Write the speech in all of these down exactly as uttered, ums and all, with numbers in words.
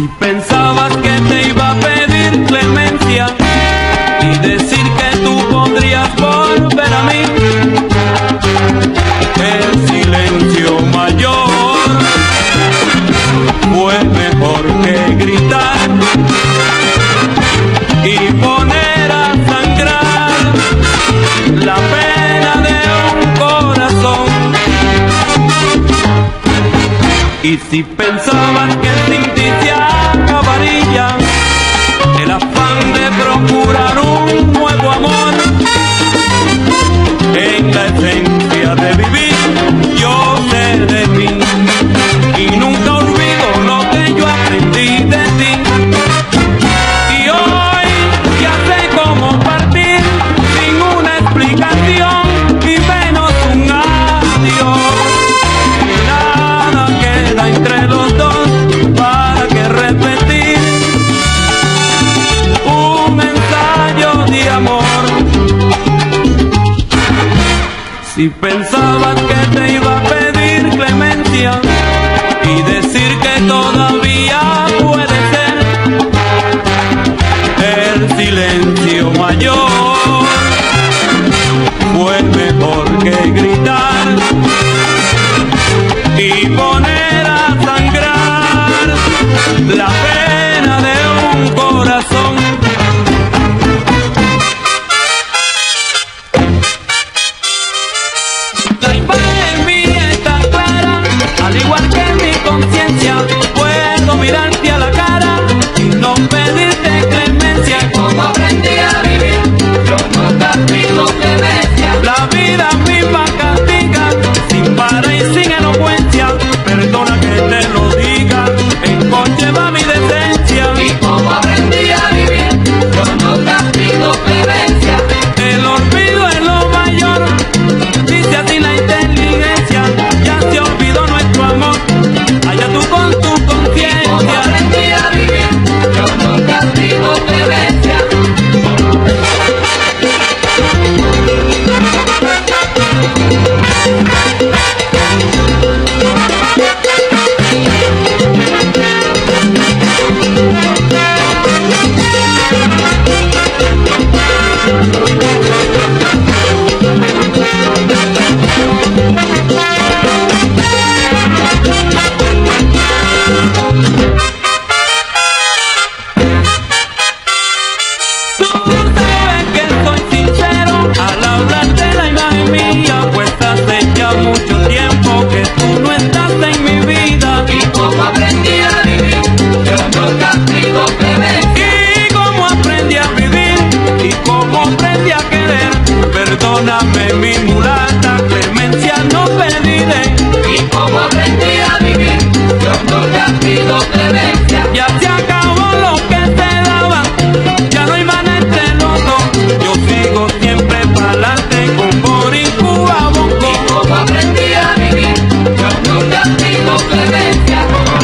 Si pensabas que te iba a pedir clemencia y decir que tú podrías volver a mí, el silencio mayor fue mejor que gritar y poner a sangrar la pena de un corazón. Y si pensabas que sin ti se acabaría el afán de procurar un nuevo amor, en la esencia de vivir yo sé de mí y nunca olvido lo que yo aprendí de ti. Y hoy ya sé cómo partir sin una explicación y menos un adiós. Nada queda entre los dos para que repetir un ensayo de amor. Si pensabas que te iba a pedir clemencia y decir que todavía puede ser, el silencio mayor fue mejor que gritar y poner a sangrar la pena de un corazón. La imagen mía está clara, al igual que mi conciencia. Puedo mirarte a la cara y no pedirte clemencia. Como aprendí a vivir, yo nunca pido clemencia. La vida misma castiga, sin para y sin elocuencia. Perdona que te lo diga, en coche va mi decencia. Y como aprendí a vivir, yo nunca pido clemencia. El olvido es lo mayor, dice así la inteligencia. Ya se olvidó nuestro amor, allá tú con tu Como conciencia. aprendí a vivir, yo nunca pido clemencia. Tú sabes que soy sincero al hablar de la imagen mía, pues hace ya mucho tiempo que tú no estás en mi vida. Y como aprendí a vivir, yo nunca pido clemencia. Y como aprendí a vivir y como aprendí a querer, perdóname mi mulata, clemencia no pediré. Y como aprendí a vivir, yo nunca pido clemencia. Ya se acabó lo que te daba, ya no hay mana entre los dos. Yo sigo siempre pa'lante con Boricua Bongo. Y como aprendí a vivir, yo nunca pido clemencia.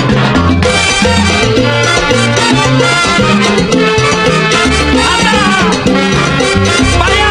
¡Anda! ¡Vaya!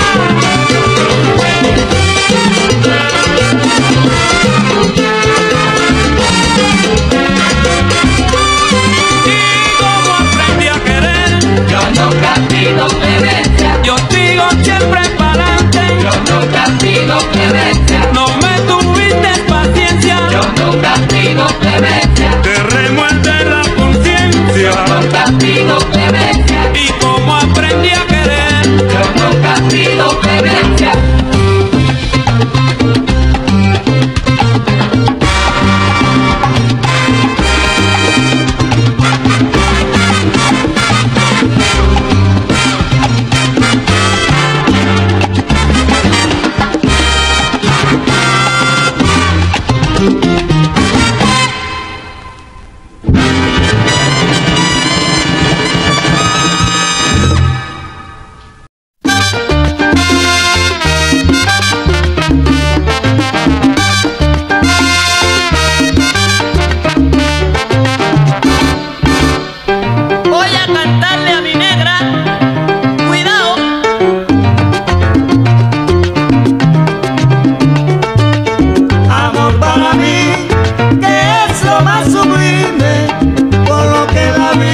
Y como aprendí a querer, Yo nunca pido clemencia. yo sigo siempre pa'lante. Yo nunca pido clemencia. No me tuviste paciencia, Yo nunca pido clemencia. te remuerde la conciencia. Nunca pido clemencia. Y como aprendí a querer, Yo nunca pido clemencia. que es lo más sublime, por lo que la vida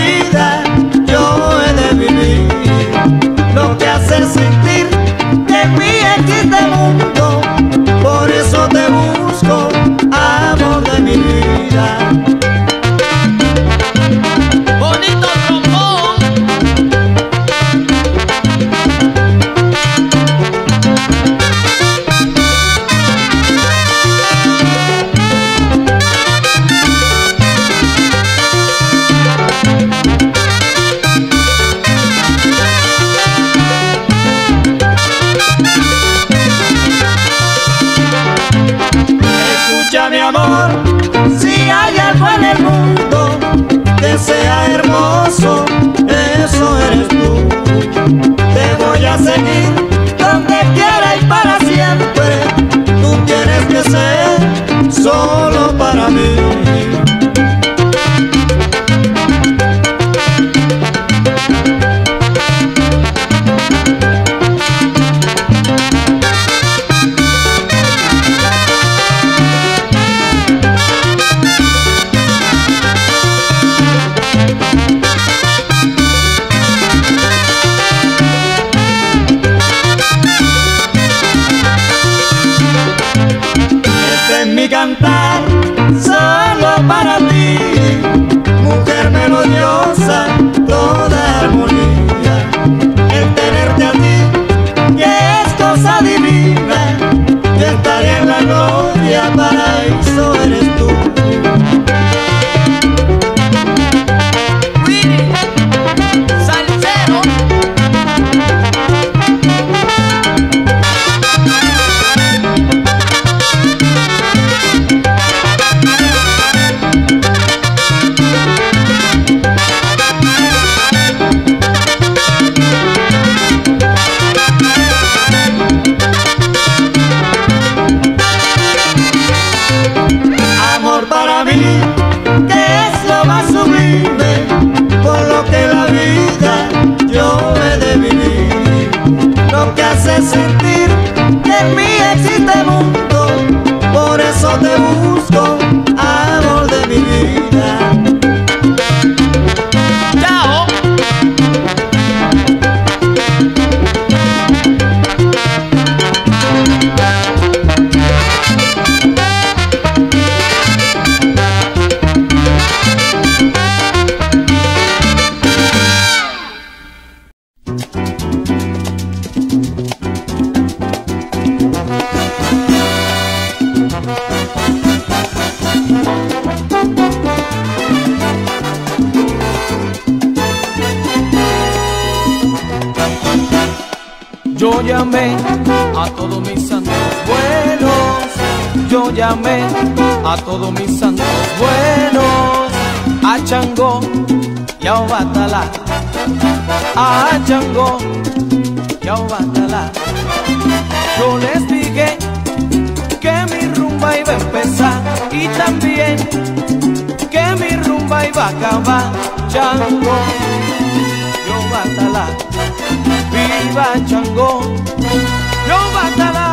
Yo llamé a todos mis santos buenos, yo llamé a todos mis santos buenos, a Changó y a Obatalá, a Changó y a Obatalá. Yo les dije que mi rumba iba a empezar y también que mi rumba iba a acabar. Changó y Obatalá, viva Changó y Obatalá.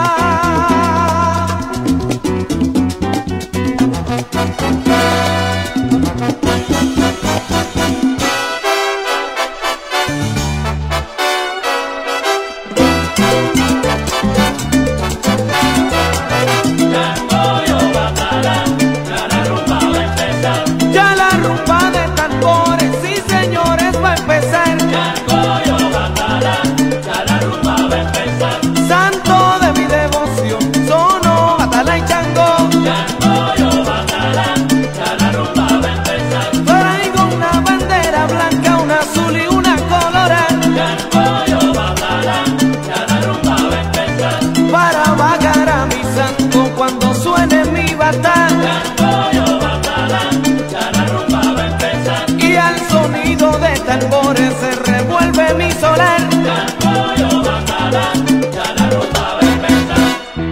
Y al sonido de tambores se revuelve mi solar. Ya la rumba va a empezar.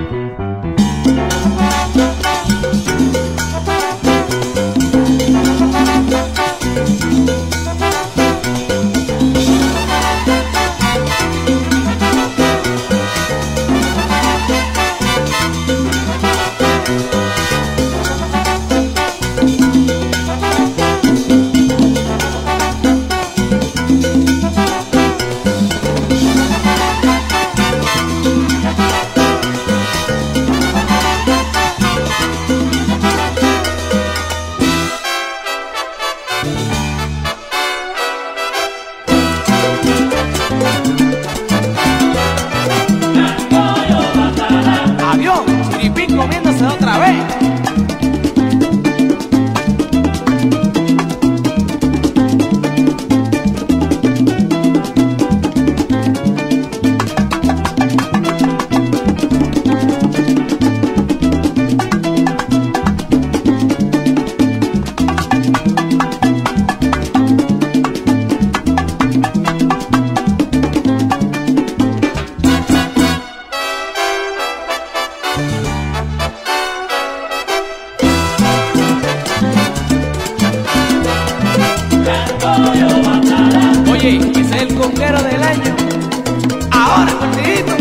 Avión, Chiripín comiéndose otra vez. Oye, ese es el conguero del año. Ahora, partidito.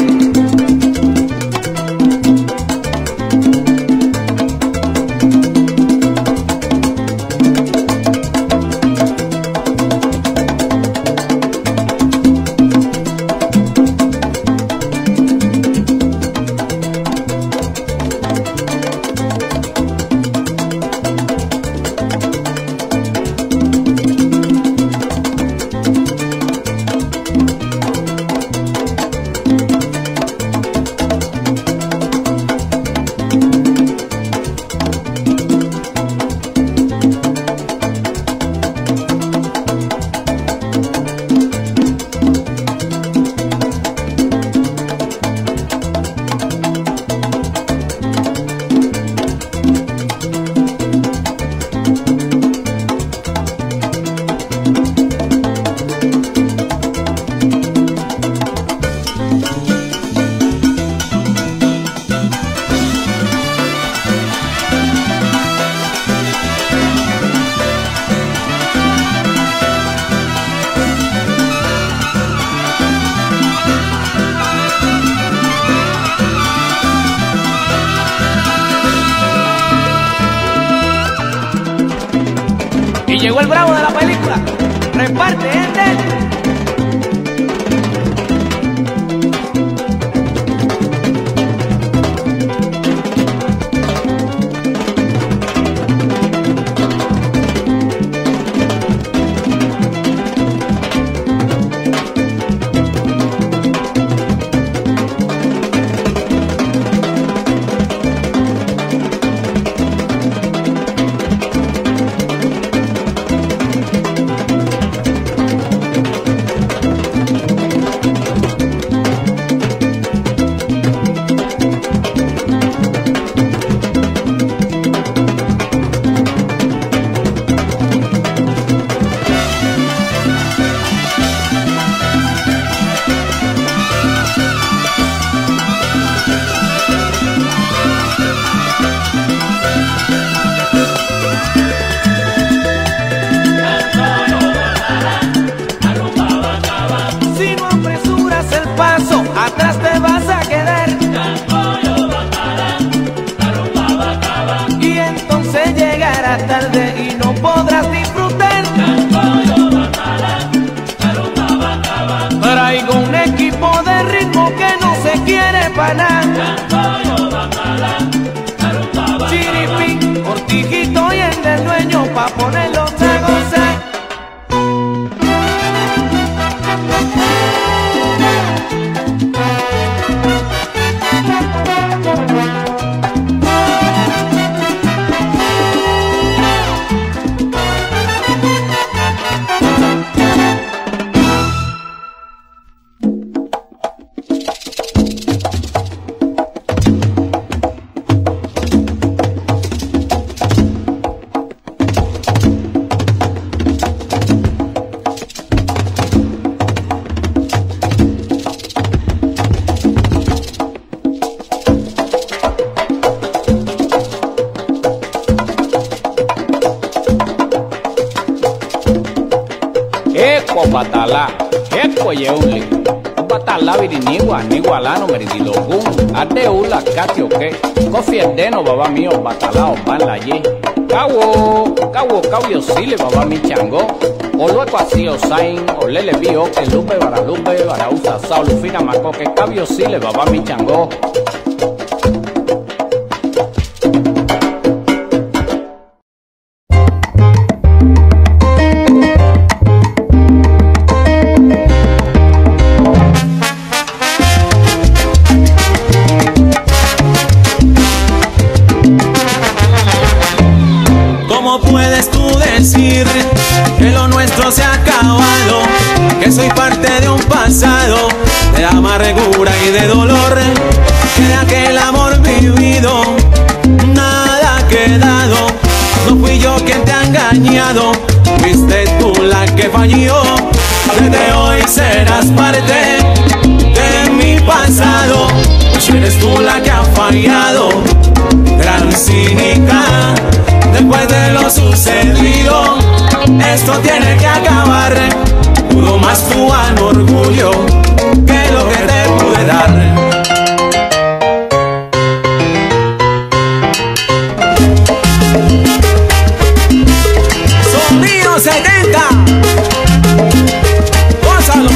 Y llegó el bravo de la película. Reparte, gente. tarde y no podrás disfrutar. Traigo un equipo de ritmo que no se quiere parar. Chiripín, cortijito y el del dueño pa' ponerlos a gozar. Batalá, eco yeuli, batalá virinigua, nigualano meridilogun, adeula catioque, cofierdeno baba mío, batalao, bala ye, cawo, cawo, cauyo sile baba mi chango, o luego así o sain, o lele bio, que lupe para lupe, para usa sao, lufina maco, que cabio sile baba mi chango. Que lo nuestro se ha acabado, que soy parte de un pasado de amargura y de dolor, que de aquel amor vivido nada ha quedado. No fui yo quien te ha engañado, fuiste tú la que falló. Desde hoy serás parte de mi pasado, pues eres tú la que ha fallado, gran cínica. Después de lo sucedido, esto tiene que acabar. Pudo más tu orgullo que lo que te pude dar. Sonido setenta, gózalo.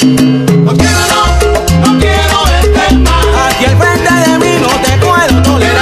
No quiero, no, no quiero verte más. Aquí al frente de mí no te puedo tolerar.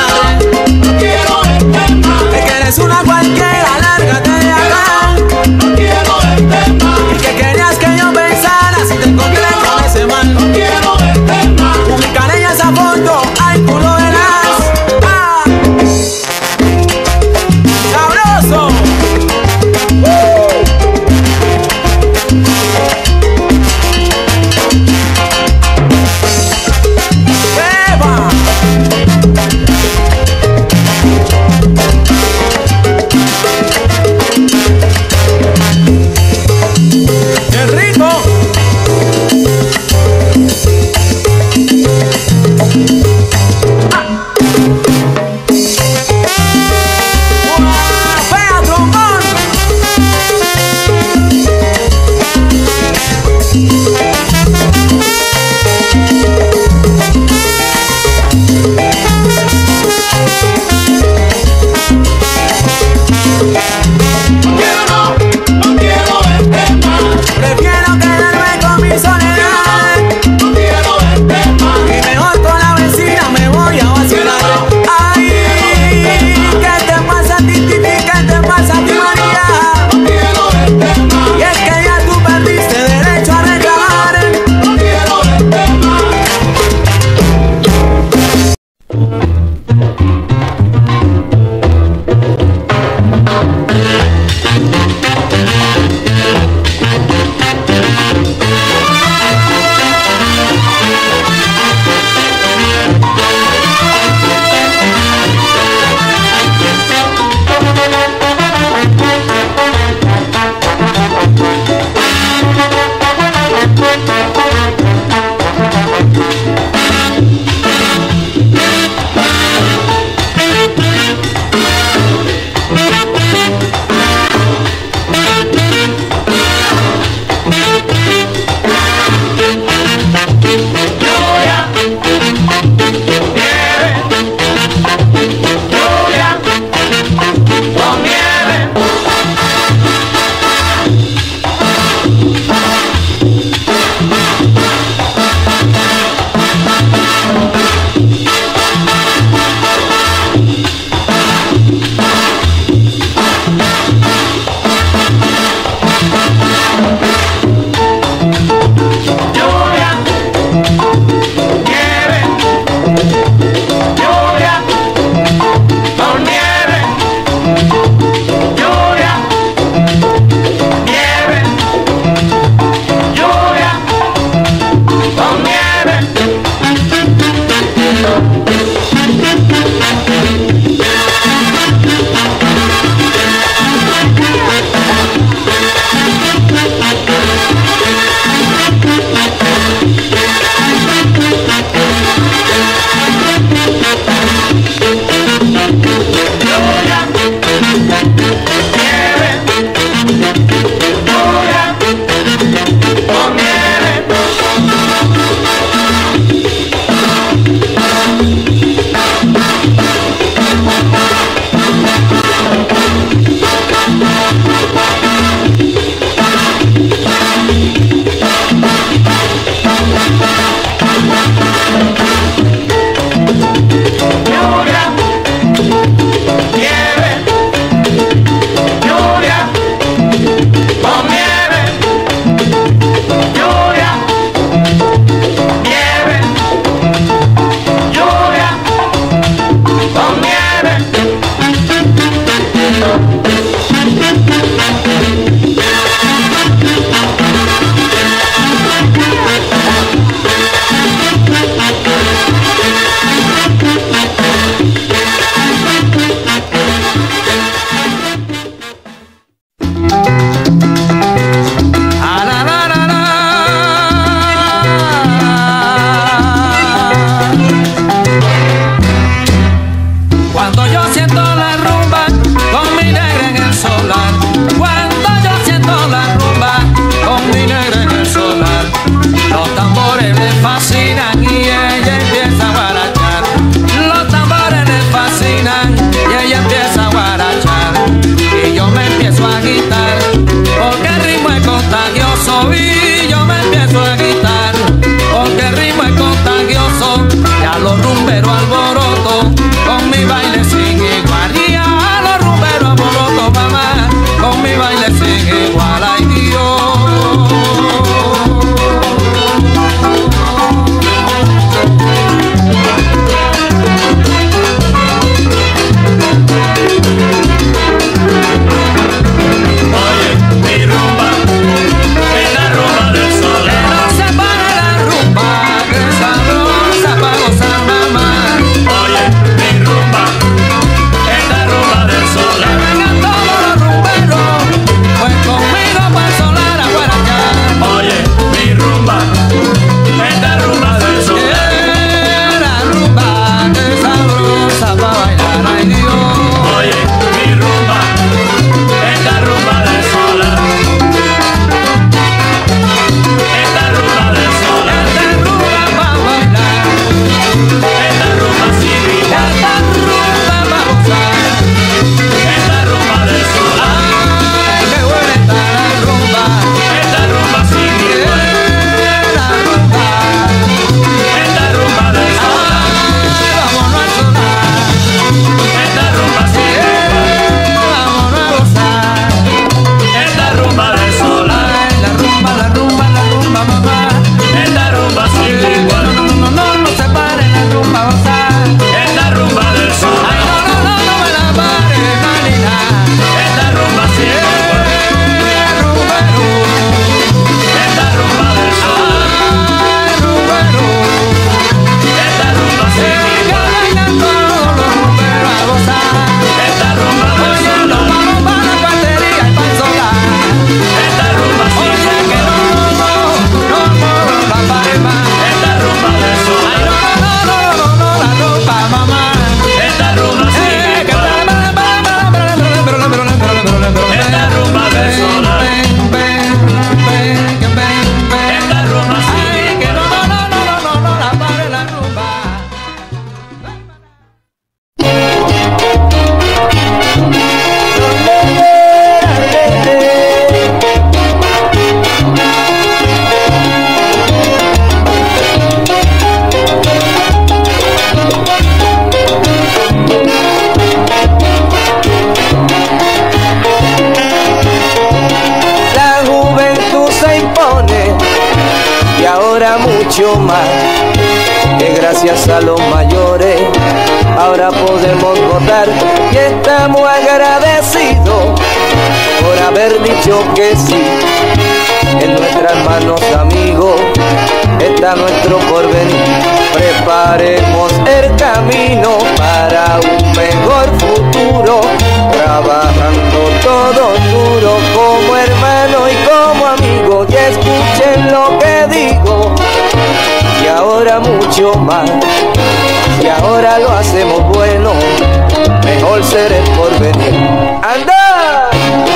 se impone y ahora mucho más, que gracias a los mayores ahora podemos votar y estamos agradecidos por haber dicho que sí. En nuestras manos, amigos, está nuestro porvenir. Preparemos el camino para un mejor futuro, trabajando todos duro como hermanos y como amigos. Y escuchen lo que digo, y ahora mucho más. Si ahora lo hacemos bueno, mejor será el porvenir. ¡Anda!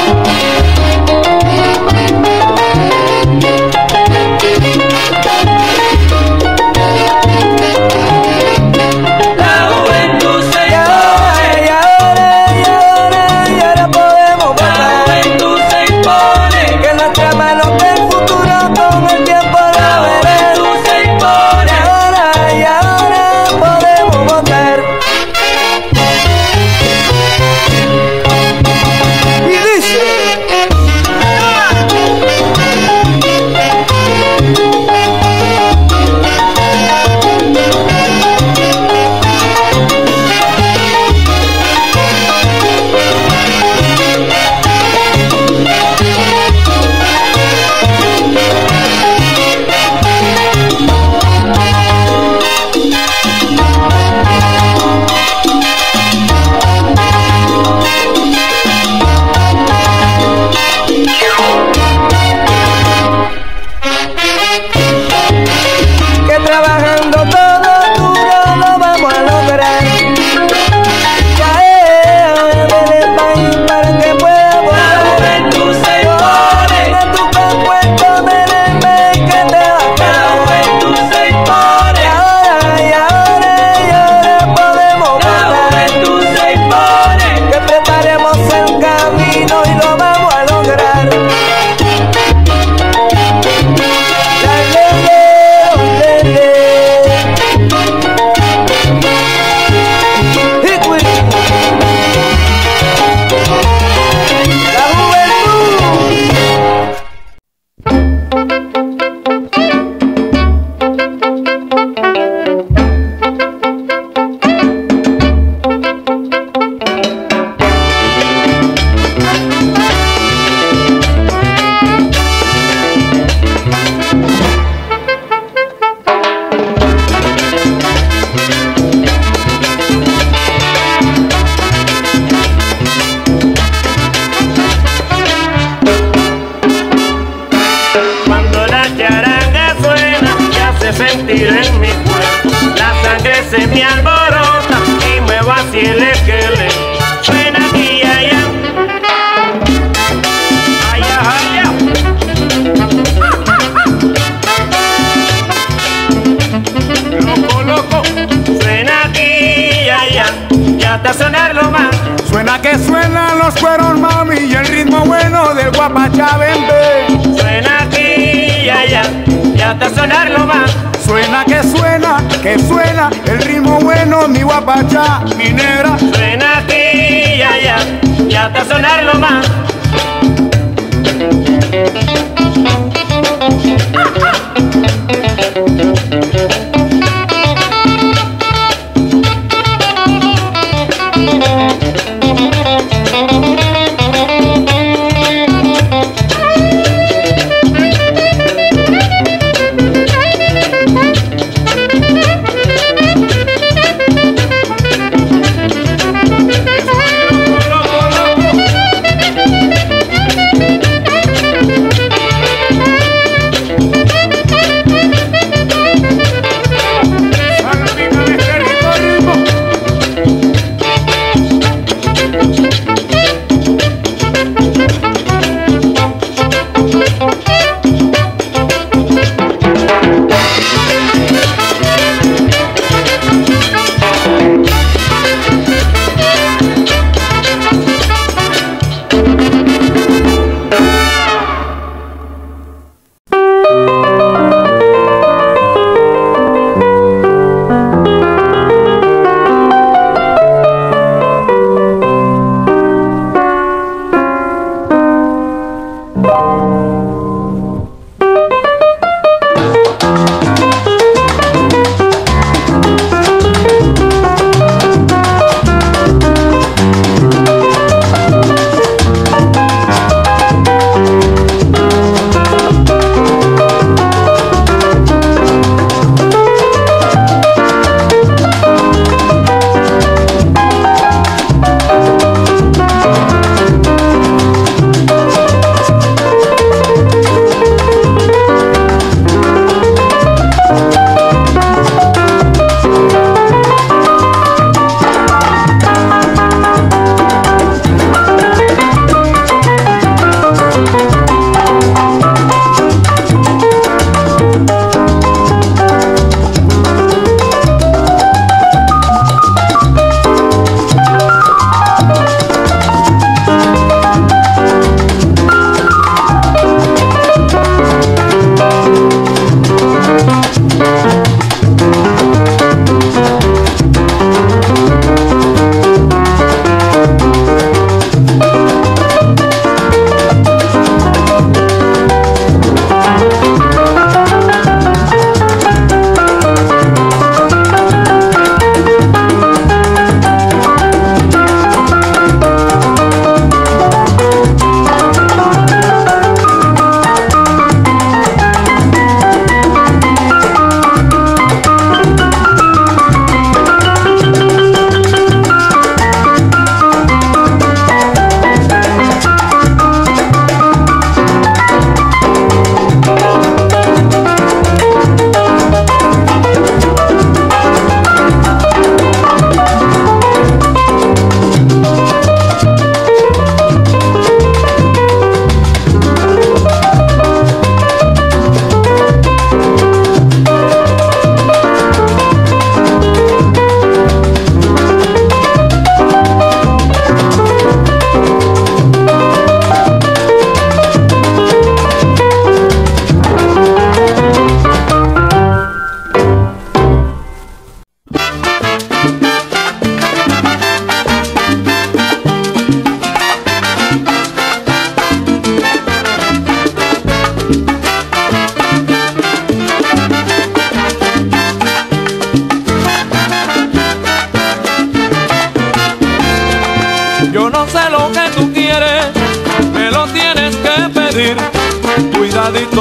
guapacha, vente. Suena aquí y allá, ya hasta sonarlo más. Suena que suena, que suena, el ritmo bueno, mi guapacha, mi negra. Suena aquí y allá, ya hasta sonarlo más.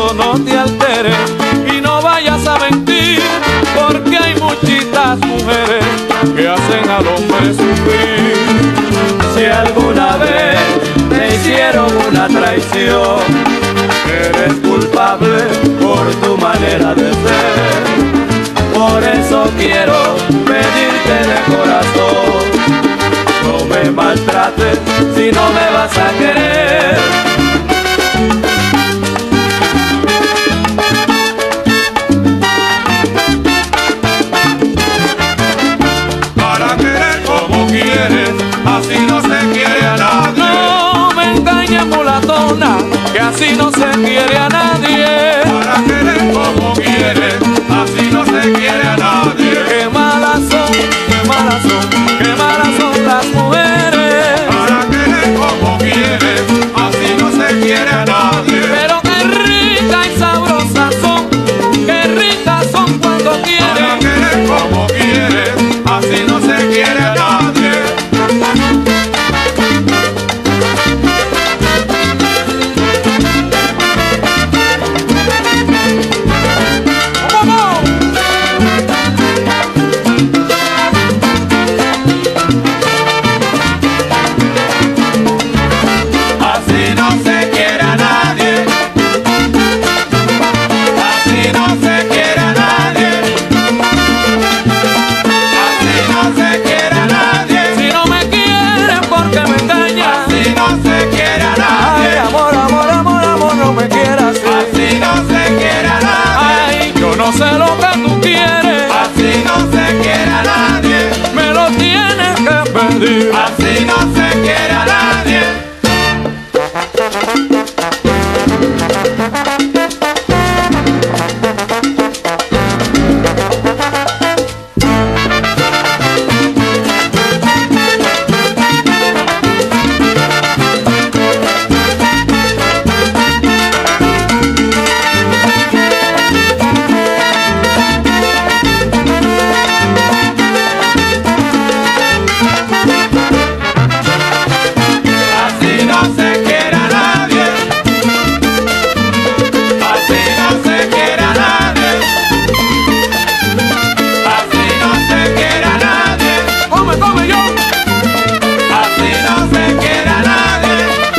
pero no te alteres y no vayas a mentir, porque hay muchitas mujeres que hacen al hombre sufrir. Si alguna vez te hicieron una traición, eres culpable por tu manera de ser. Por eso quiero pedirte de corazón, no me maltrates si no me vas a querer. Para querer como quieres, así no se quiere a nadie. No me engañes, mulatona, que así no se quiere a nadie. Para querer como quieres, así no se quiere a nadie. Qué malas son, qué malas son, qué malas son las mujeres. Para querer como quieres, así no se quiere a nadie. Pero qué ricas y sabrosas son, qué ricas son cuando Para quieren. querer como quieres, así no se quiere a nadie. Así no se quiere a nadie. Así no se quiere a nadie. Así no se quiere a nadie. Si no me quieren porque me engañan. Así no se quiere a Ay, nadie. amor, amor, amor, amor, no me quieras así. Así no se quiere a nadie. Ay, yo no sé lo que tú quieres. Así no se quiere a nadie. Me lo tienes que pedir. Así no se quiere a nadie. Así no se quiere a nadie. Así no se quiere a nadie. Así no se quiere a nadie. Come, come yo. Así no se quiere a nadie.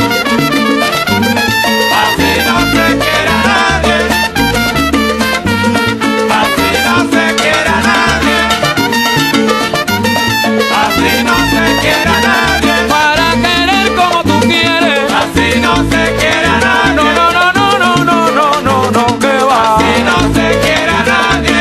Así no se quiere a nadie. Así no se quiere a nadie. Así no se quiere a nadie. Para querer como tú quieres. Así no se quiere a nadie. No, no, no, no, no, no, no, no, no, que va. Así no se quiere a nadie.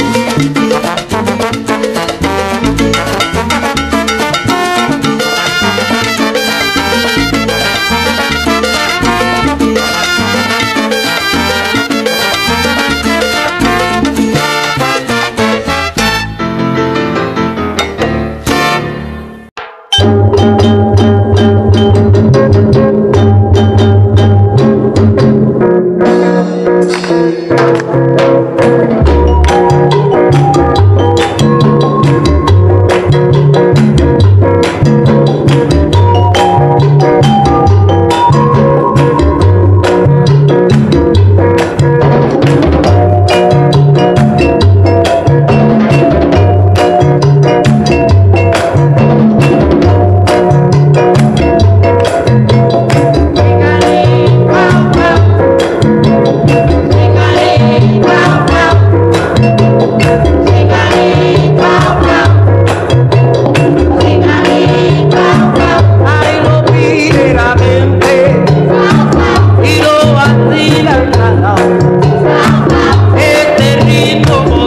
Ay, lo pide la mente y lo vacilan al lado. Este ritmo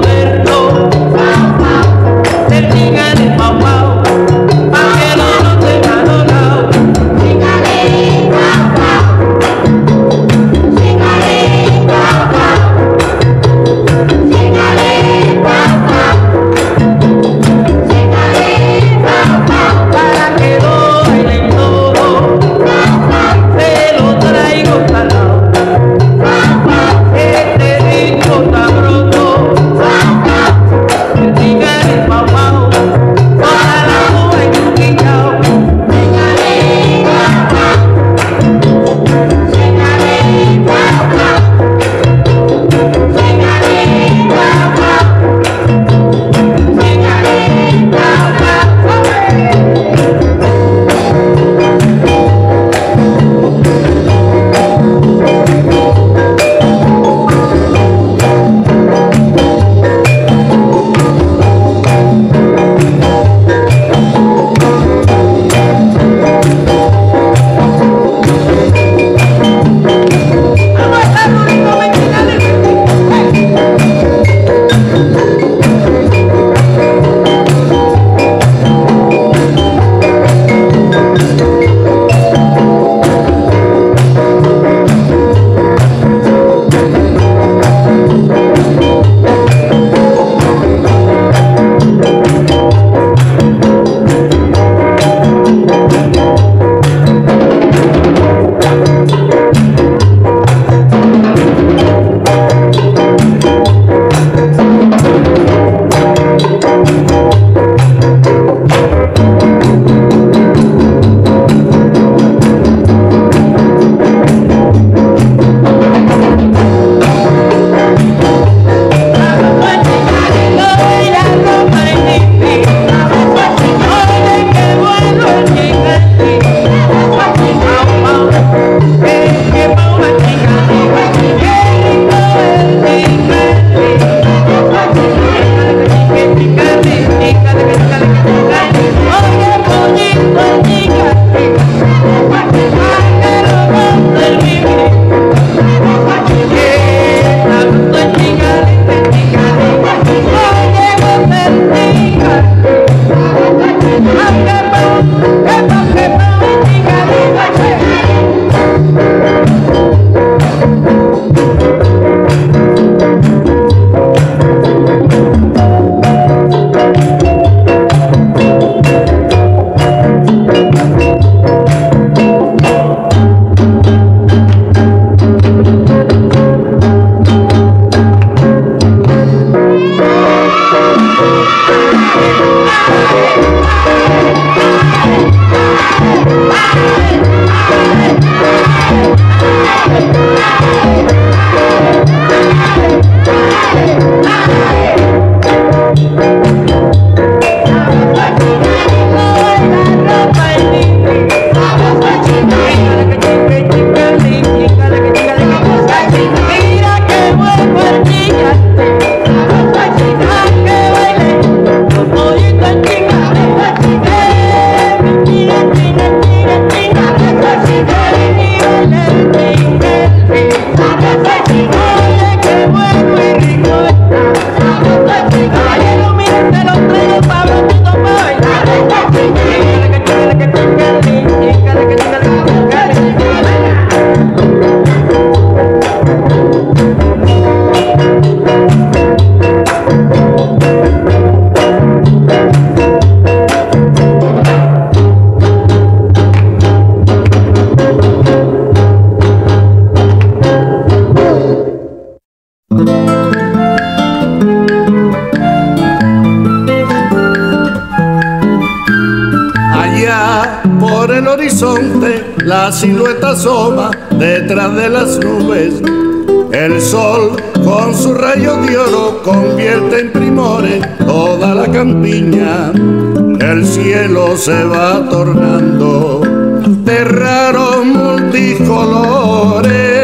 Allá por el horizonte la silueta asoma detrás de las nubes. El sol con sus rayos de oro convierte en primores toda la campiña. El cielo se va tornando de raros multicolores.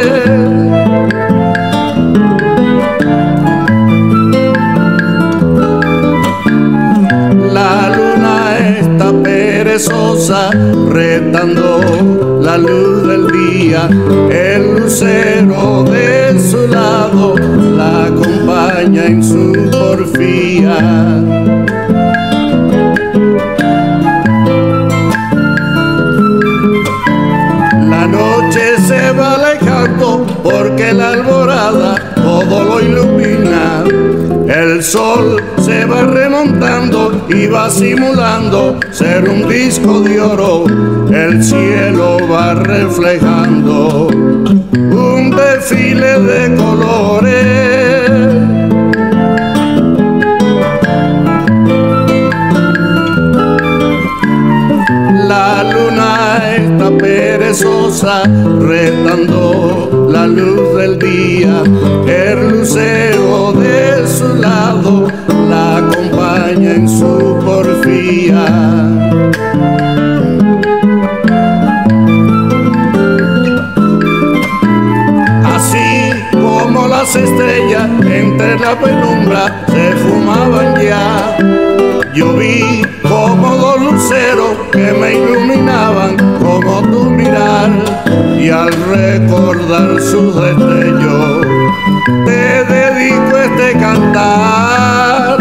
La luna está perezosa, retando la luz del día. El lucero de su lado la acompaña en su porfía. La noche se va alejando porque la alborada todo lo ilumina. El sol se va remontando y va simulando ser un disco de oro. El cielo va reflejando un desfile de colores. La luna está perezosa, retando la luz del día. El lucero de su lado la acompaña en su porfía. Así como las estrellas entre la penumbra se fumaban ya, yo vi como dos luceros que me iluminaban como tu mirar, y al recordar sus destellos te dedico este cantar.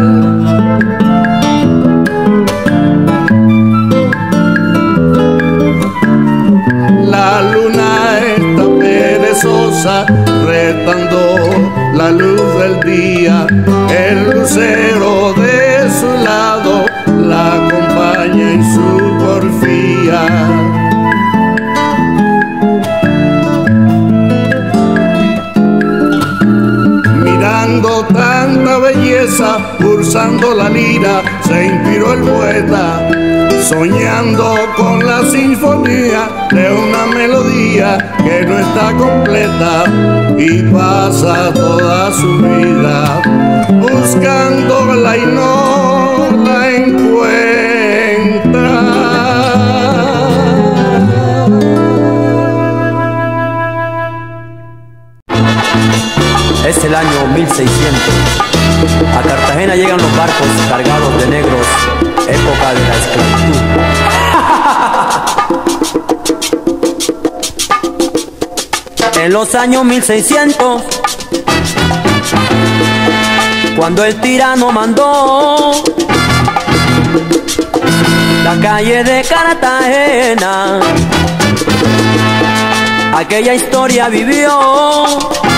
La luna está perezosa, retando la luz del día. El lucero de su lado la acompaña en su porfía. Mirando tanta belleza, pulsando la lira, se inspiró el poeta, soñando con la sinfonía de una melodía que no está completa, y pasa toda su vida buscándola y no la encuentra. Es el año mil seiscientos. A Cartagena llegan los barcos cargados de negros, época de la esclavitud. En los años mil seiscientos, cuando el tirano mandó la calle de Cartagena, aquella historia vivió.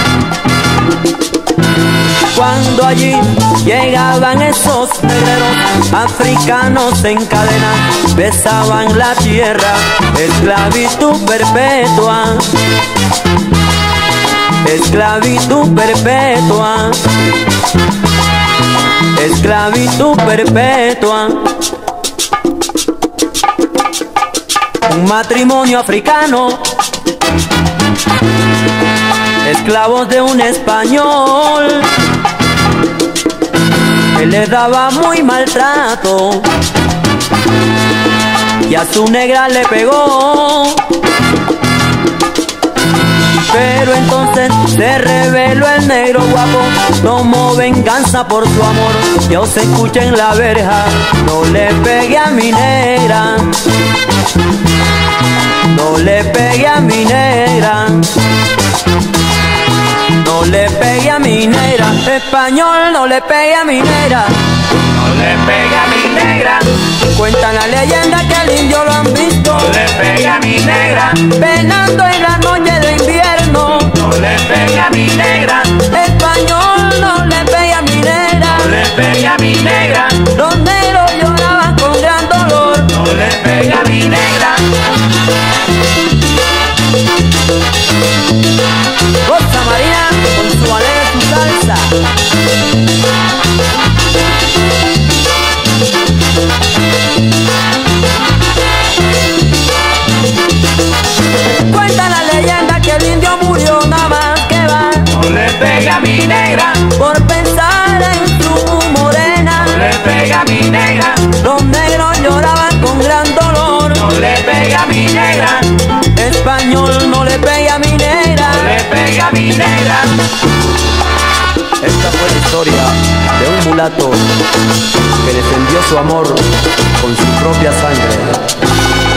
Cuando allí llegaban esos negreros africanos en cadena, besaban la tierra, esclavitud perpetua, esclavitud perpetua, esclavitud perpetua. Un matrimonio africano, esclavos de un español, él les daba muy maltrato y a su negra le pegó. Pero entonces se rebeló el negro guapo, tomó venganza por su amor. Yo se escucha en la verja, no le pegue a mi negra, no le pegue a mi negra, no le pegue a mi negra. Español, no le pegue a mi negra, no le pegue a mi negra. Cuentan la leyenda que al indio lo han visto, no le pegue a mi negra, penando en la noche de invierno. No le pegue a mi negra. Español, no le pegue a mi negra, no le pegue a mi negra. Los negros lloraban con gran dolor, no le pegue a mi negra. Rosa Marina con su alegre su salsa. Cuenta la leyenda que el indio murió nada más que va. No le pegue a mi negra, por pensar en su morena. no le pegue a mi negra, Los negros lloraban con gran dolor. no le pegue a mi negra, Español, no le pegue a mi negra. no le pegue a mi negra. Esta fue la historia de un mulato que defendió su amor con su propia sangre.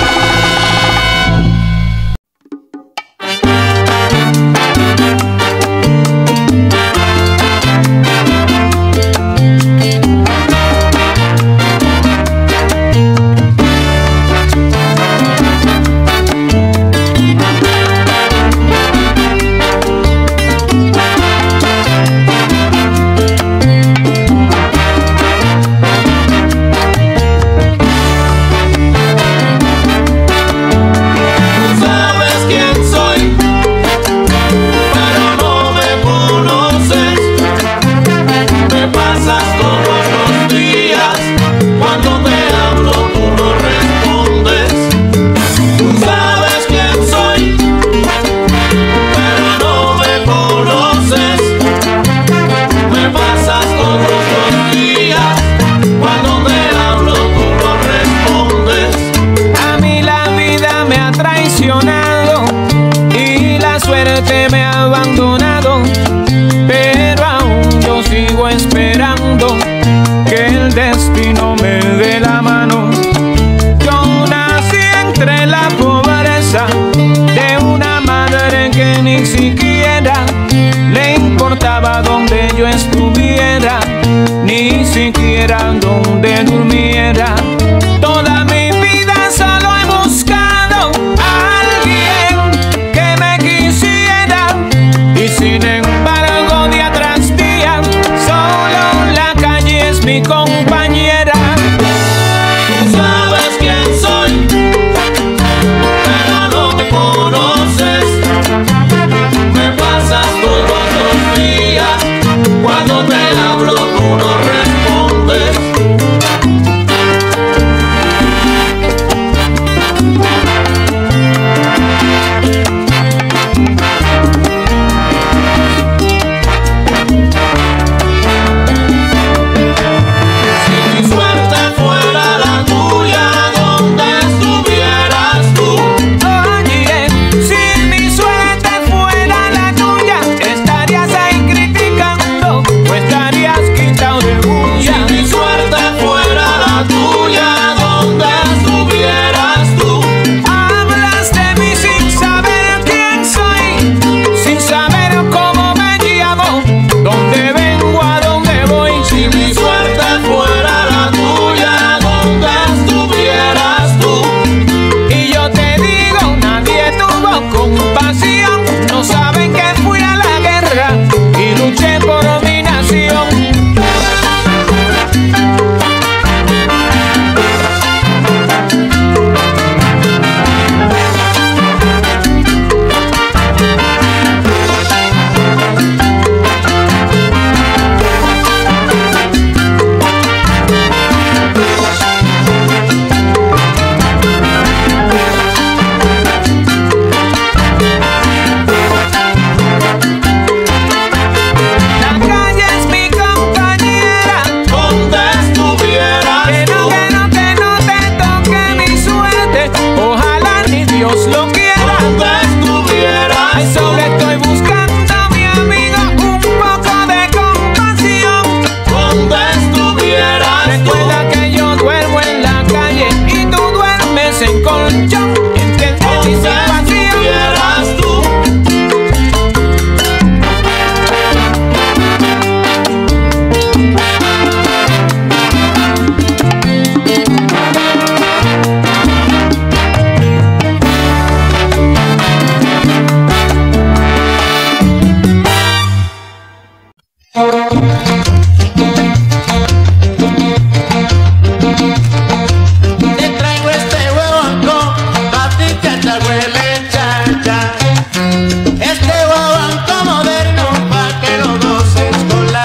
Y la suerte me ha abandonado, pero aún yo sigo esperando que el destino me dé la mano. Yo nací entre la pobreza de una madre que ni siquiera le importaba donde yo estuviera, ni siquiera donde durmiera. Toda mi vida solo he buscado a alguien que me quisiera, y sin embargo día tras día solo la calle es mi compañera. Tú sabes quién soy, pero no me conoces. Me pasas todos los días, cuando te hablo tú no respondes. Si mi suerte fuera la tuya, ¿dónde estuvieras tú? Oye, si mi suerte fuera la tuya, estarías ahí criticando o estarías quitado de bulla. Si mi suerte fuera la tuya, ¿dónde estuvieras tú? Hablas de mí sin saber quién soy, sin saber cómo me llamo, dónde vengo, a dónde voy. Si mi suerte fuera la tuya, ¿dónde estuvieras tú? Y yo te digo, nadie tuvo compasión. No saben que fui a la guerra y luché por mi nación. La calle es mi compañera. ¿Dónde estuvieras Que no, tú? que no, que no te toque mi suerte. Ojalá ni Dios lo quiera. ¿Dónde estuvieras Ay, tú? solo estoy buscando, mi amigo, un poco de compasión. ¿Dónde estuvieras tú? Recuerda que yo duermo en la calle y tú duermes en colchón. Entiende mi ¿Dónde situación. estuvieras tú? Te traigo este huevanco, pa' ti que te huele cha cha. Este huevanco moderno, pa' que lo goces con la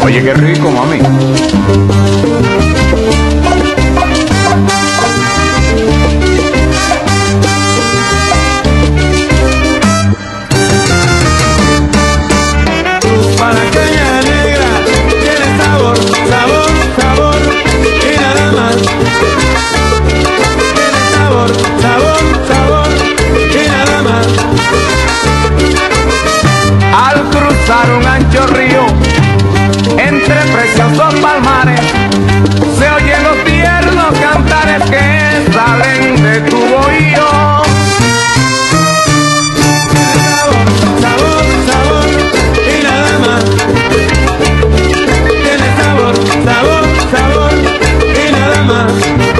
Oye, qué rico, mami. Para caña negra tiene sabor, sabor, sabor y nada más. Tiene sabor, sabor, sabor y nada más. Al cruzar un ancho río entre preciosos palmares, se oyen los tiernos cantares que salen de tu bohío. Tiene sabor, sabor, sabor y nada más. Tiene sabor, sabor, sabor y nada más.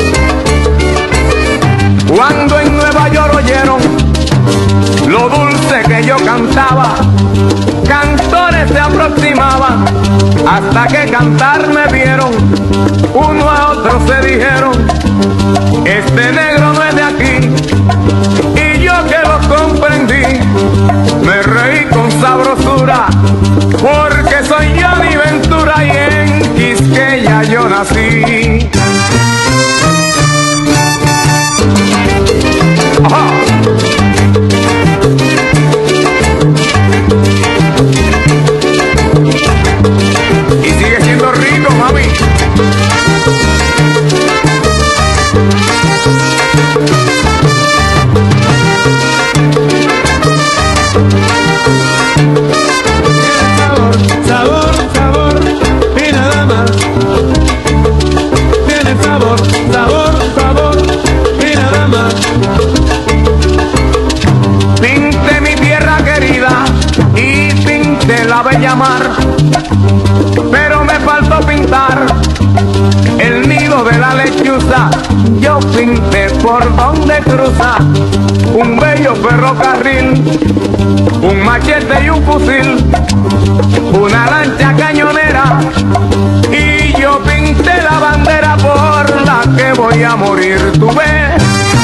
Cuando en Nueva York oyeron lo dulce que yo cantaba, cantores se aproximaban hasta que cantar me vieron. Uno a otro se dijeron, este negro no es de aquí. Y yo que lo comprendí, me reí con sabrosura, porque soy Johnny Ventura y en Quisqueya yo nací. Ajá. Y sigue siendo rico, mami. Tiene sabor, sabor, sabor y nada más. Tiene sabor, sabor, sabor y nada más. Pinte mi tierra querida y pinte la bella mar, pero me faltó pintar el nido de la lechuza. Yo pinté por donde cruza un bello ferrocarril, un machete y un fusil, una lancha cañonera, y yo pinté la bandera por la que voy a morir. Tú ves.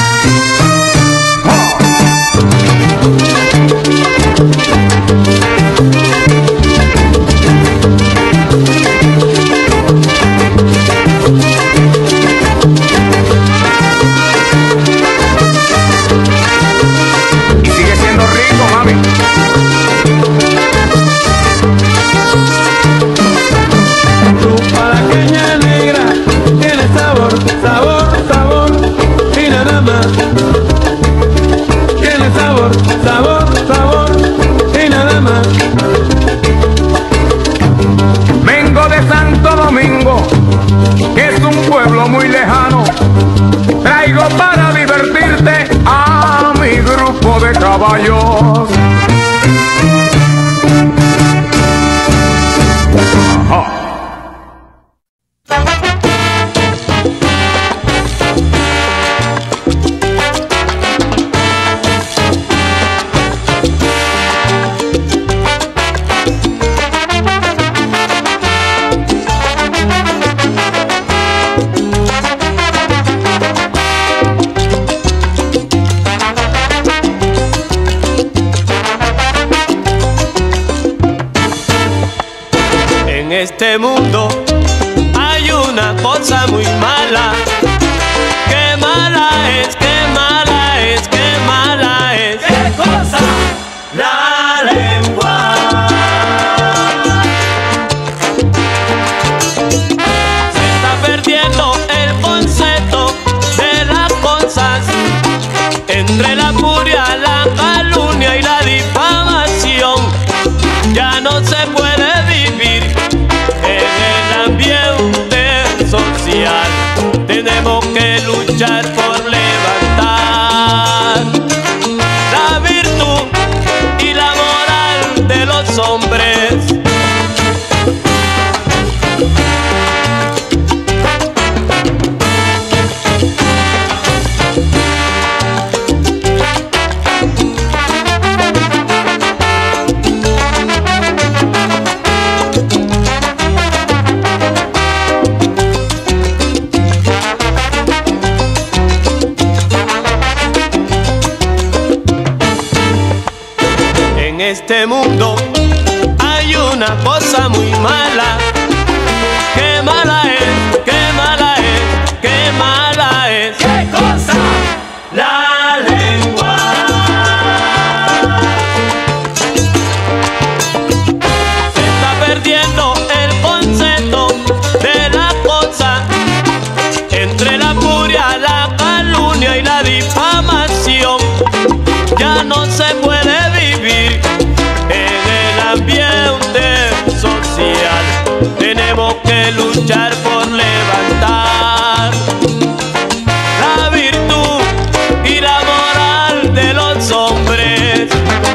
Y sigue siendo rico, mami. Tu paracaña negra tiene sabor, sabor, sabor y nada más. Tiene sabor, sabor, sabor y nada más. Vengo de Santo Domingo, que es un pueblo muy lejano. Traigo para divertirte a mi grupo de caballos. Ajá. En este mundo hay una cosa muy mala. Qué mala es, qué mala es, qué mala es. ¿Qué cosa? La lengua. Se está perdiendo el concepto de las cosas, entre la furia, la calumnia y la difamación. Ya no se puede vivir en el ambiente social. Tenemos que luchar por levantar la virtud y la moral de los hombres. En este mundo hay una cosa muy mala. tenemos que luchar por levantar la virtud y la moral de los hombres.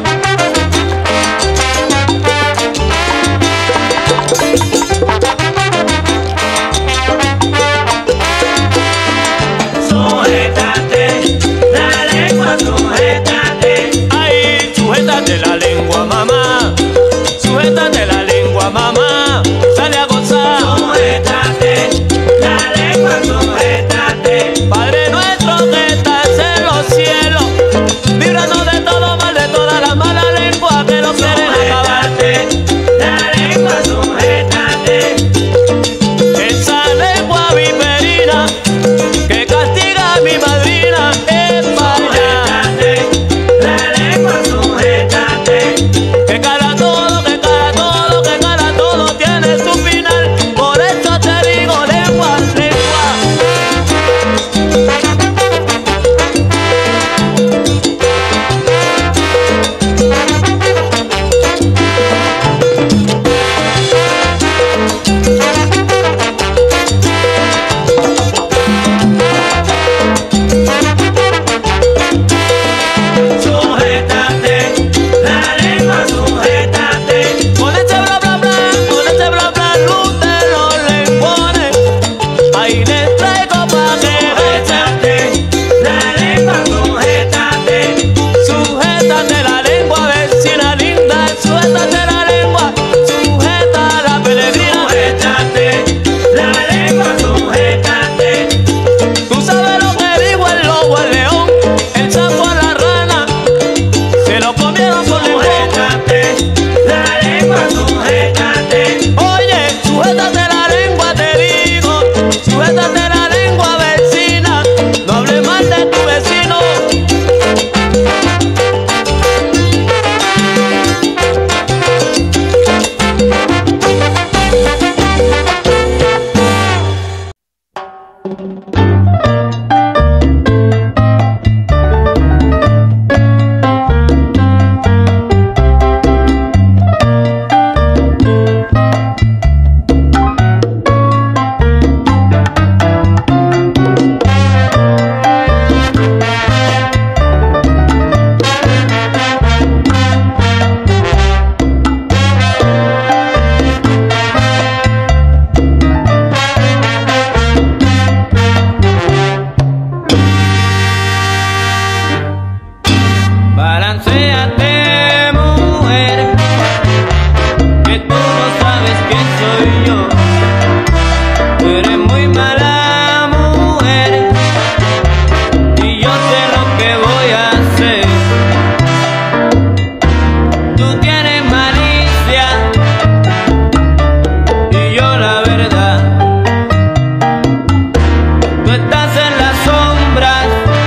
Sujétate, la lengua, sujétate. Ay, sujétate la lengua, mamá. Sujétate la lengua, mamá. Sale a gozar. Sujétate, la lengua, sujétate. Padre nuestro que estás en los cielos, líbranos de todo mal, de toda la mala lengua que nos quieren acabar. Sujétate, la lengua, sujétate. Esa lengua viperina que castiga a mi madrina es para La lengua, sujétate. que cara todo, que cara todo, que cara todo tiene su final. Por eso te digo lengua, lengua. Sujétate, la lengua, sujétate. Con ese bla bla bla, con ese bla bla luz de los lenguones, ahí les traigo pa' que Sujétate, la lengua, sujétate. sujétate la lengua vecina linda, sujétate la lengua, sujeta la peregrina. Sujétate, la lengua, sujétate. Tú sabes lo que dijo el lobo al león, el sapo a la rana, se lo comieron con lengua. Sujétate, la lengua, sujétate. Oye, sujétate la lengua, te digo, sujétate la lengua vecina, no hables mal de tu vecino. Balanceate, mujer, que tú no sabes quién soy yo. Tú eres muy mala mujer y yo sé lo que voy a hacer. Tú tienes malicia y yo la verdad. Tú estás en las sombras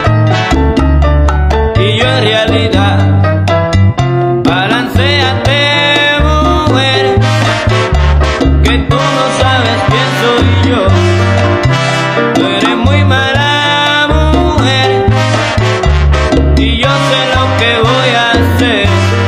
y yo en realidad. Balanceate, mujer, que tú no sabes quién soy yo. Tú eres muy mala mujer y yo sé lo que voy a hacer.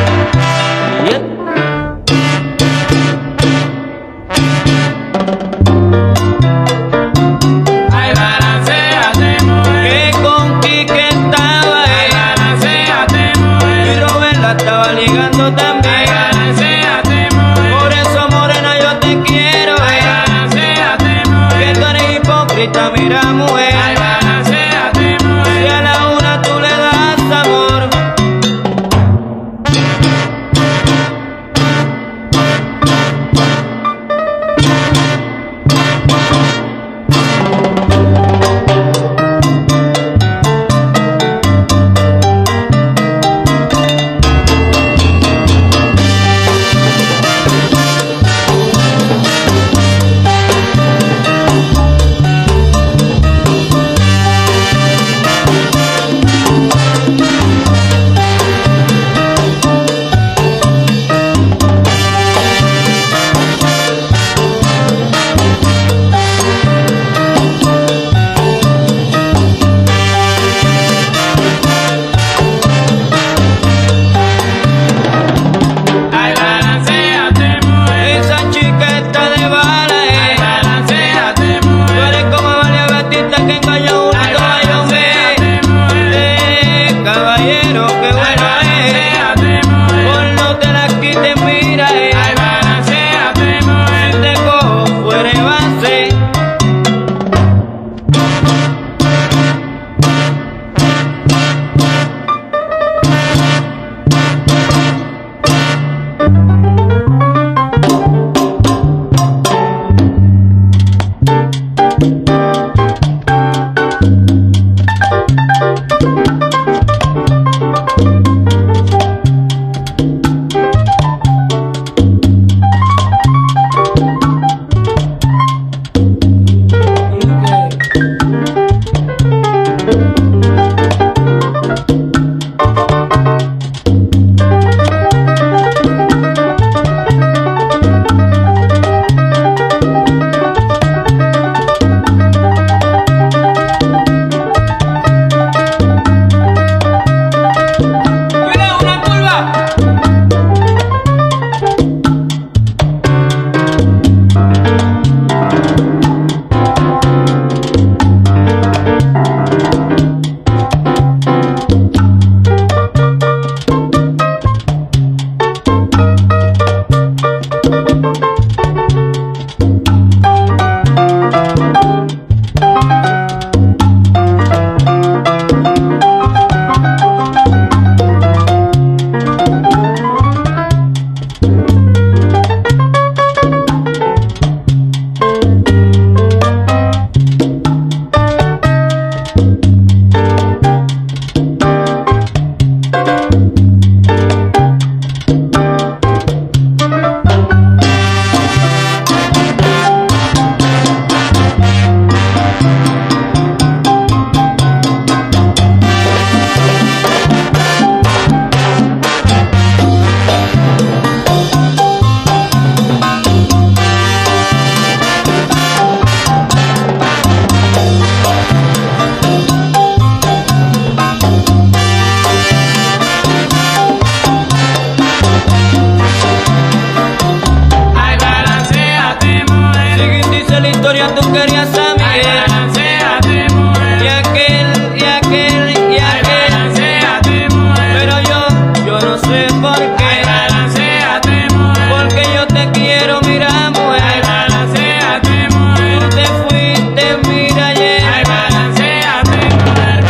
Ay, balanceate, mujer. Que con Quique estaba ahí, Balanceate, mujer. y Rubén la estaba ligando también. Balanceate, mujer. Por eso, morena, yo te quiero. Balanceate, Que mujer. tú eres hipócrita, mira, mujer. Ay, balanceate, Si mujer. a la una tú le das amor, tú querías a mí. Ay, balanceate, mujer. Y aquel, y aquel, y Ay, aquel. balanceate, mujer. Pero yo, yo no sé por qué. Ay, balanceate, mujer. Porque yo te quiero, mira, mujer. Ay, balanceate, mujer. Tú te fuiste, mira, ayer. Ay, balanceate, mujer.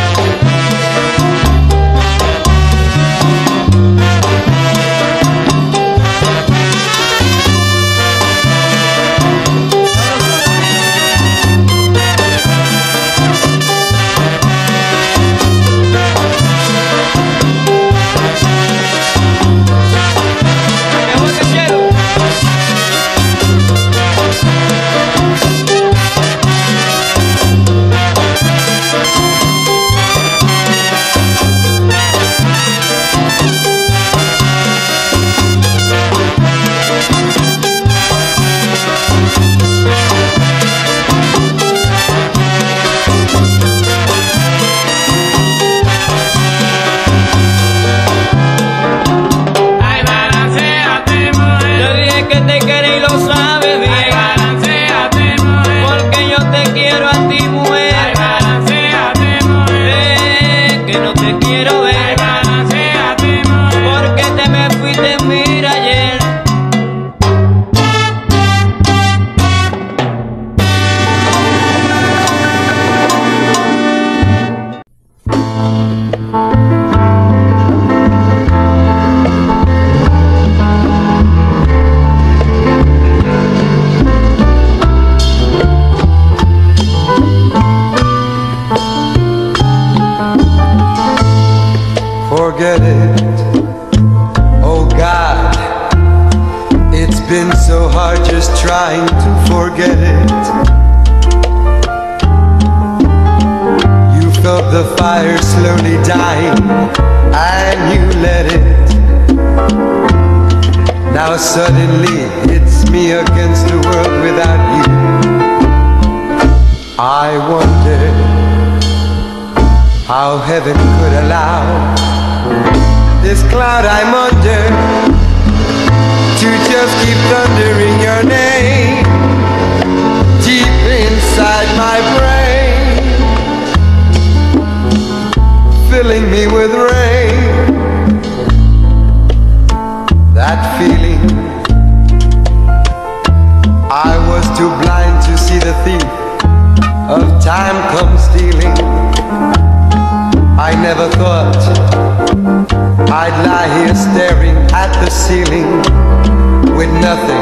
Ay, balanceate, mujer. Yo dije que te quería y lo sabes bien. Ay, balanceate, mujer. Porque yo te quiero a ti, mujer. Ay, balanceate, mujer. Eh, que no te quiero Ay, ver. balanceate, mujer. Porque te me fuiste, mira, ayer. Forget it, oh God. It's been so hard just trying to forget it. You felt the fire slowly dying and you let it. Now suddenly it's me against the world without you. I wonder how heaven could allow this cloud I'm under to just keep thundering your name deep inside my brain, filling me with rain. That feeling, I was too blind to see the thief of time come stealing. I never thought I'd lie here staring at the ceiling with nothing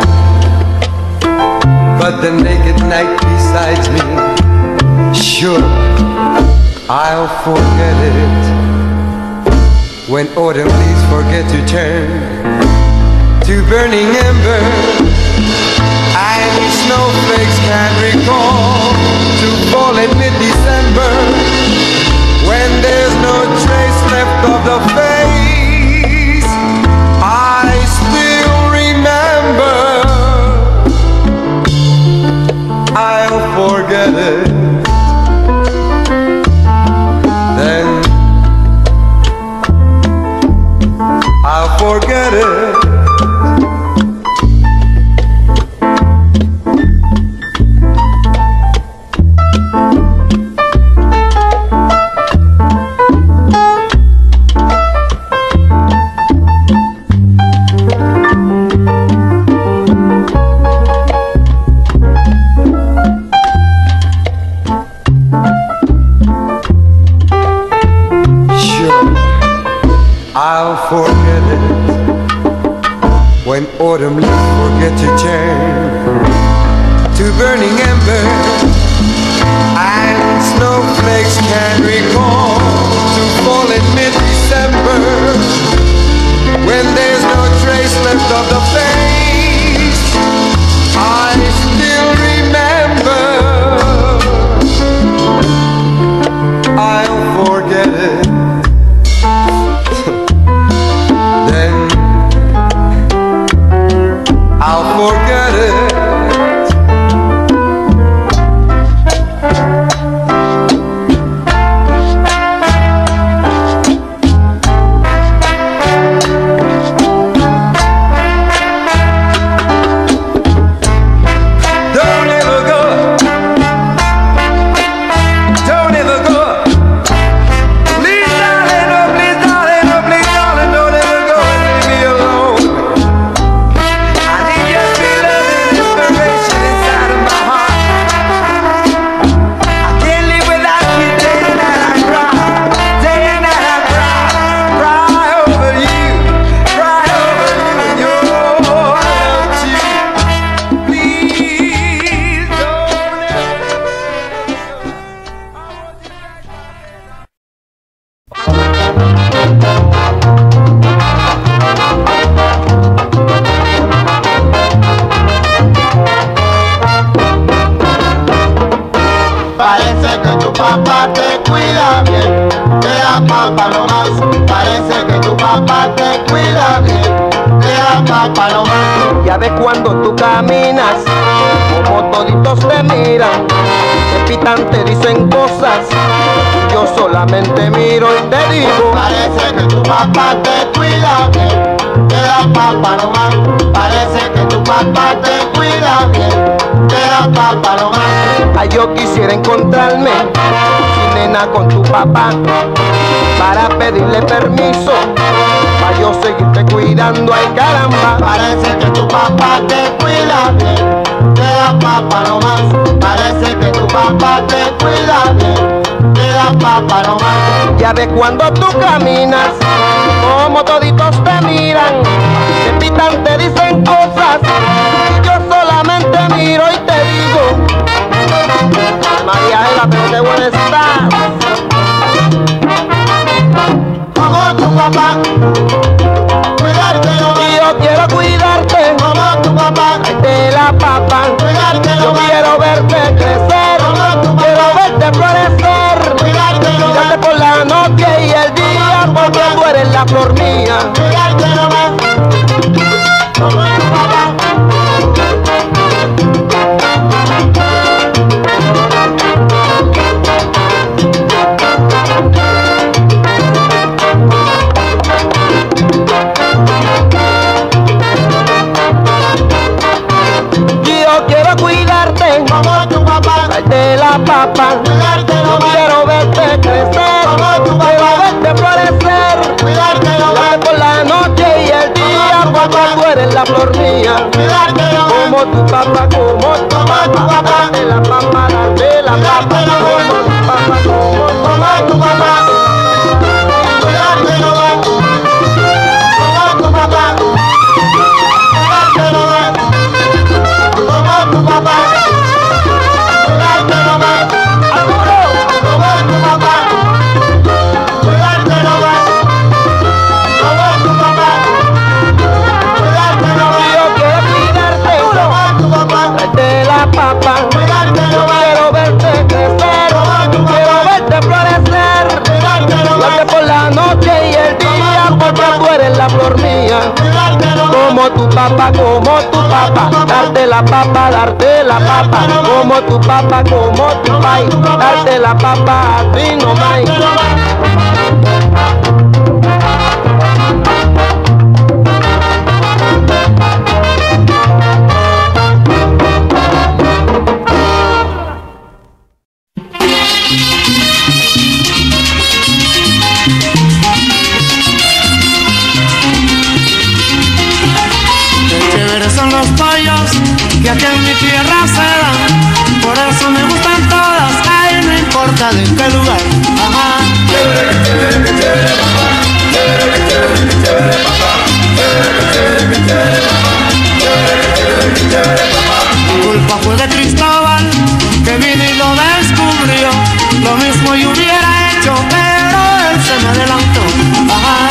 but the naked night beside me. Sure, I'll forget it when autumn leaves forget to turn to burning ember and snowflakes can't recall to fall in mid-December. When there's no trace left of the face, I still remember. I'll forget it. Then I'll forget it. I'll forget it when autumn leaves forget to turn to burning ember and snowflakes can recall to fall in mid-December when there's no trace left of the face. I still remember. I'll forget it. Then I'll forget it. papá te cuida bien, te da papá nomás. Parece que tu papá te cuida bien, te da papá nomás. Ya ves cuando tú caminas, como toditos te miran, te pitan, te dicen cosas, yo solamente miro y te digo. Parece que tu papá te cuida bien, te da papá nomás. Parece que tu papá te cuida bien, te da papá nomás. Ay, yo quisiera encontrarme, mi nena, con tu papá, para pedirle permiso, para yo seguirte cuidando, ay caramba. Parece que tu papá te cuida bien, te da papá nomás. Parece que tu papá te cuida bien, te da papá nomás. Ya ves cuando tú caminas, como toditos te miran, te pitan, te dicen cosas, y yo solamente miro y te digo. María Ela, pero qué buena estás. Como tu papá, cuidarte nomás. Y yo quiero cuidarte, como tu papá, de la papa. Cuidarte yo nomás. quiero verte crecer, como tu papá, quiero verte florecer, cuidarte nomás. cuidarte por la noche y el día, porque tú eres la flor mía. Cuidarte nomás, como tu papá. Como tu papá, de la papa, cuidarte yo nomás. quiero verte crecer, Como tu quiero papá, verte florecer, cuidarte nomás. cuidarte por la noche y el día, Como tu porque papá. tú eres la flor mía. Cuidarte nomás. Como tu papá, como tu Como tu papá, papá. date la papa, date la papa, Cuidarte nomás. como tu papá, como tu Como tu papá, cuidarte nomás. Como tu papá, cuidarte nomás. Como tu papá, cuidarte nomás. Arturo. Como tu papá, cuidarte nomás. Como tu papá, cuidarte nomás. Yo quiero cuidarte, Como tu papá, date la papa, cuidarte yo nomás. quiero verte crecer, Como tu papá. quiero verte florecer, Cuidarte cuidarte nomás. por la noche y el día, porque tú eres la flor mía. Cuidarte nomás. Como tu papá, como tu papá, darte la papa, darte la papa, como tu papá, como tu pai, darte la papa a ti no más. Son los pollos que aquí en mi tierra se dan, por eso me gustan todas, ay, no importa de qué lugar. Ajá. La culpa fue de Cristóbal, que vino y lo descubrió, lo mismo yo hubiera hecho, pero él se me adelantó. Ajá.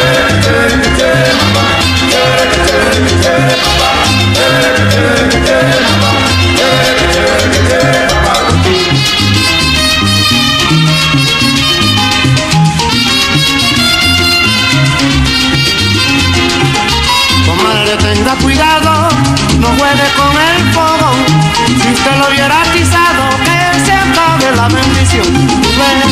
Comadre, tenga cuidado, no juegue con el fogón. Si usted lo hubiera atizado, que se acabe la bendición.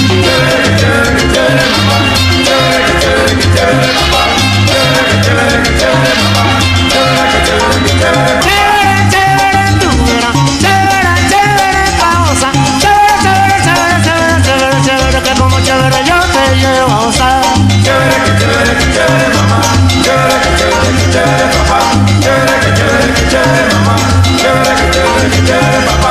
Chévere, chévere, dura, chévere, chévere, pausa, chévere, chévere, chévere, chévere, chévere, chévere, que como chévere yo te llevo a gozar. Chévere, que chévere, que chévere, mamá, chévere, que chévere, que chévere, papá, chévere, que chévere, que chévere, mamá, chévere, que chévere, que chévere, papá.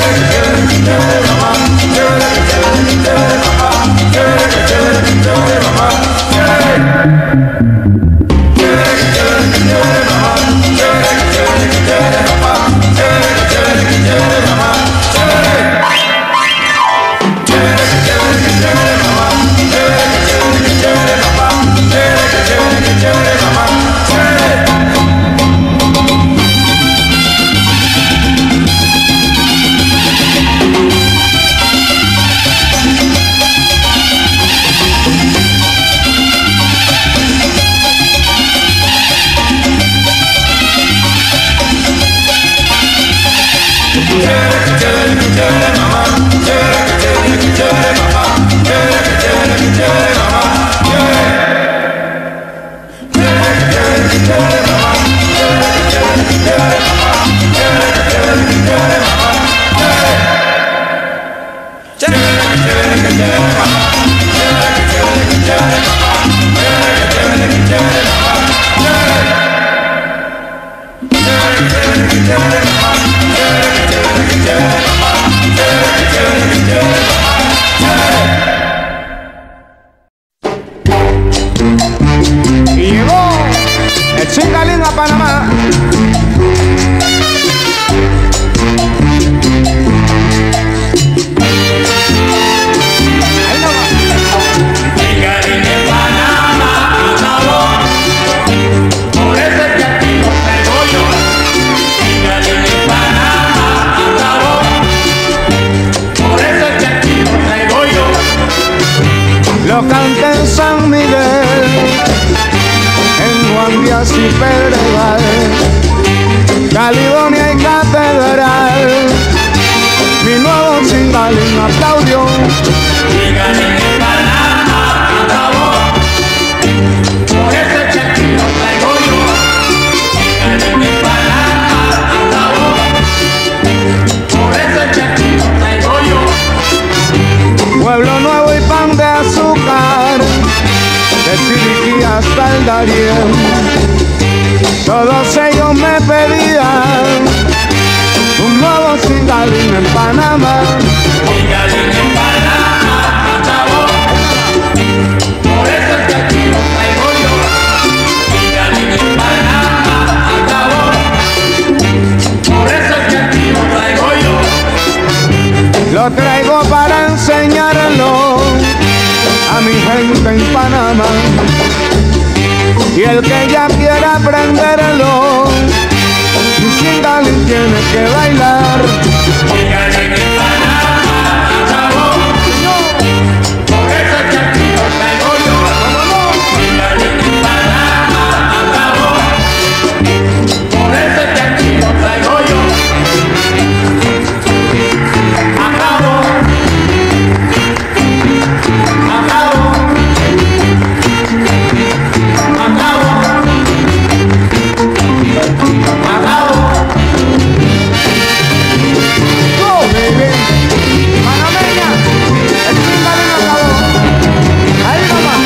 Y llegó el Chingalín a Panamá. Ahí nomás. Chingalín en Panamá, acabó. Por eso es que aquí lo traigo yo. Chingalín en Panamá, acabó. Por eso es que aquí lo traigo yo. Lo canta en San Miguel, en Juan Díaz y Pedregal, Caledonia y Catedral. Mi nuevo Chingalín aplaudió. Chingalín en Panamá, acabó. Por eso es que aquí lo traigo yo. Chingalín en Panamá, acabó. Por eso es que aquí lo traigo yo. Pueblo Nuevo y pan de azúcar, de Chiriquí hasta el Darién. Todos ellos me pedían un nuevo Chingalín en Panamá. Chingalín en Panamá, acabó. Por eso es que aquí lo traigo yo. Chingalín en Panamá, acabó. Por eso es que aquí lo traigo yo. Lo traigo para enseñarlo a mi gente en Panamá. Y el que ya quiera aprenderlo, mi Chingalín tiene que bailar. Chingalín en Panamá, acabó. Por eso es que aquí lo traigo yo. Chingalín en Panamá, acabó. Por eso es que aquí lo traigo yo. Acabo. Acabo. Acabo. Acabo. ¡Go, baby! ¡Panameña! ¡El Chingalín acabó! ¡Ahí nomás!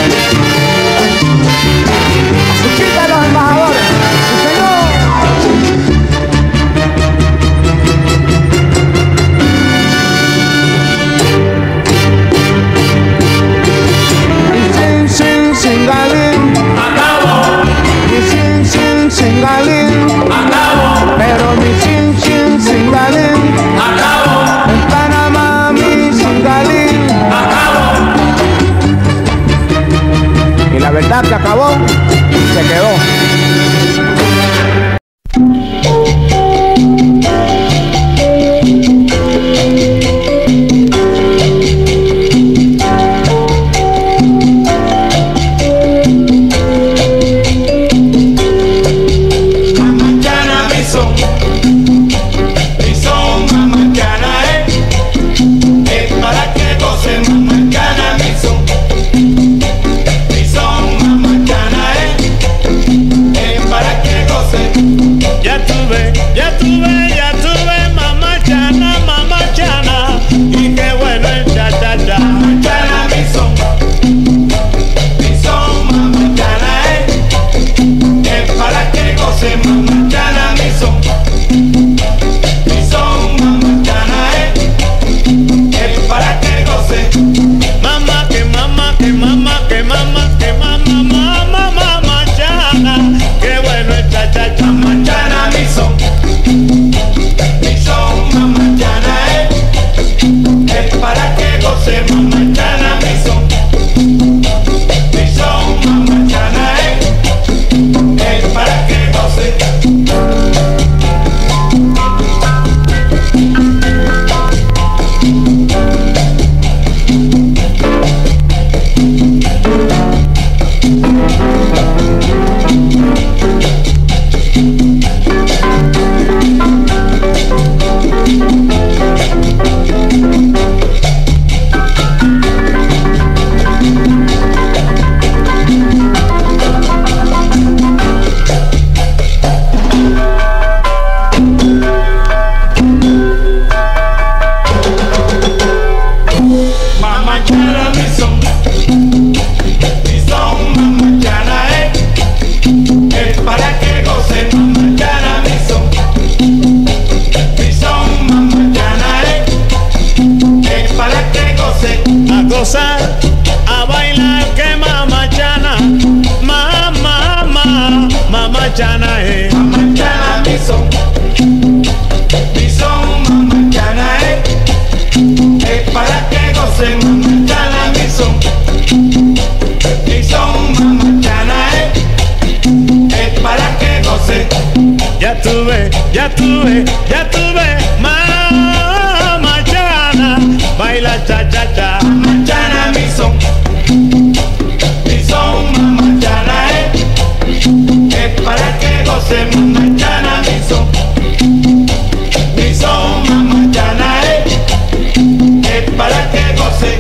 ¡Azuquita de los embajadores! ¡Sí, señor! Mi chin, chin, Chingalín, Acabo. mi chin, chin, Chingalín, Acabo. pero mi chin, chin, Chingalín, Acabo. en Panamá mi Chingalín. Acabo. Y la verdad que acabó, se quedó. Mamachana mi son, mi son mamachana es, es para que gocen mamachana mi son, mi son mamachana eh, ya tuve mamachana, baila cha cha cha, mamachana mi son, mi son mamachana, eh, es para que goce mamachana mi son, mi son mamachana, eh, es para que goce.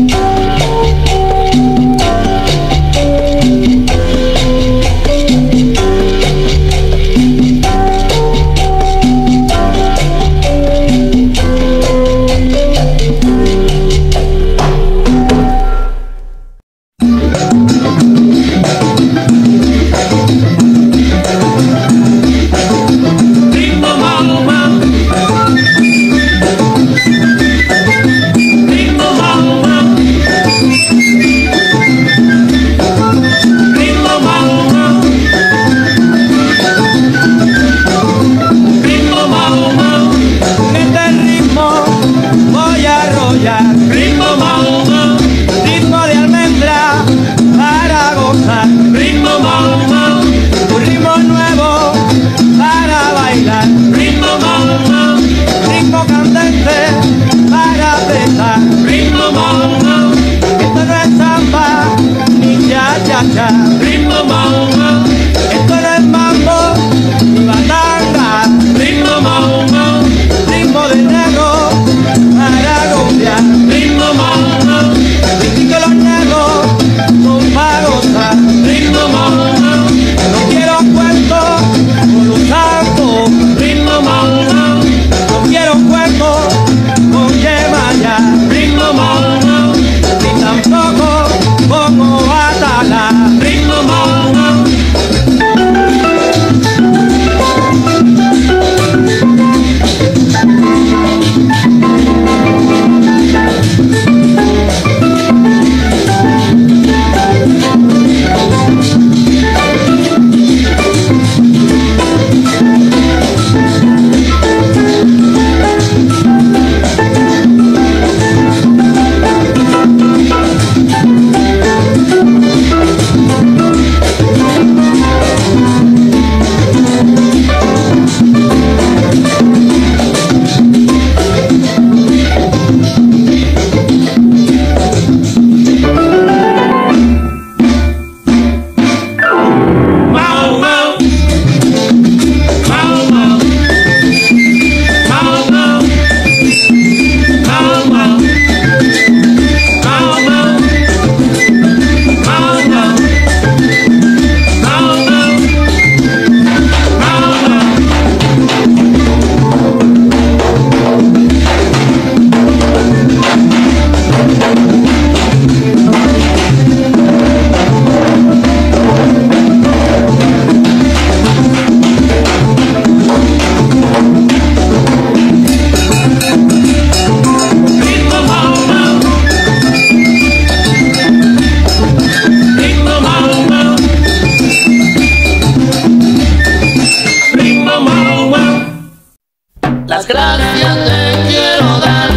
Las gracias te quiero dar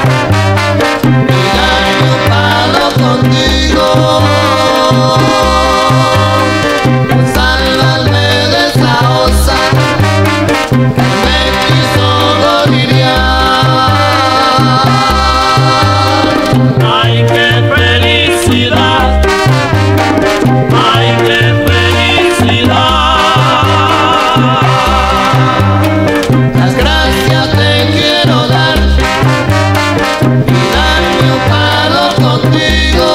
y darme un palo contigo. Sálvame de esa osa que me quiso gorriar. Ay, qué felicidad, ay, qué felicidad. Las gracias te quiero dar y darme un palo contigo.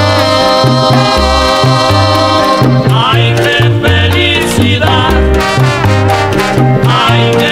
Ay, qué felicidad, ay, qué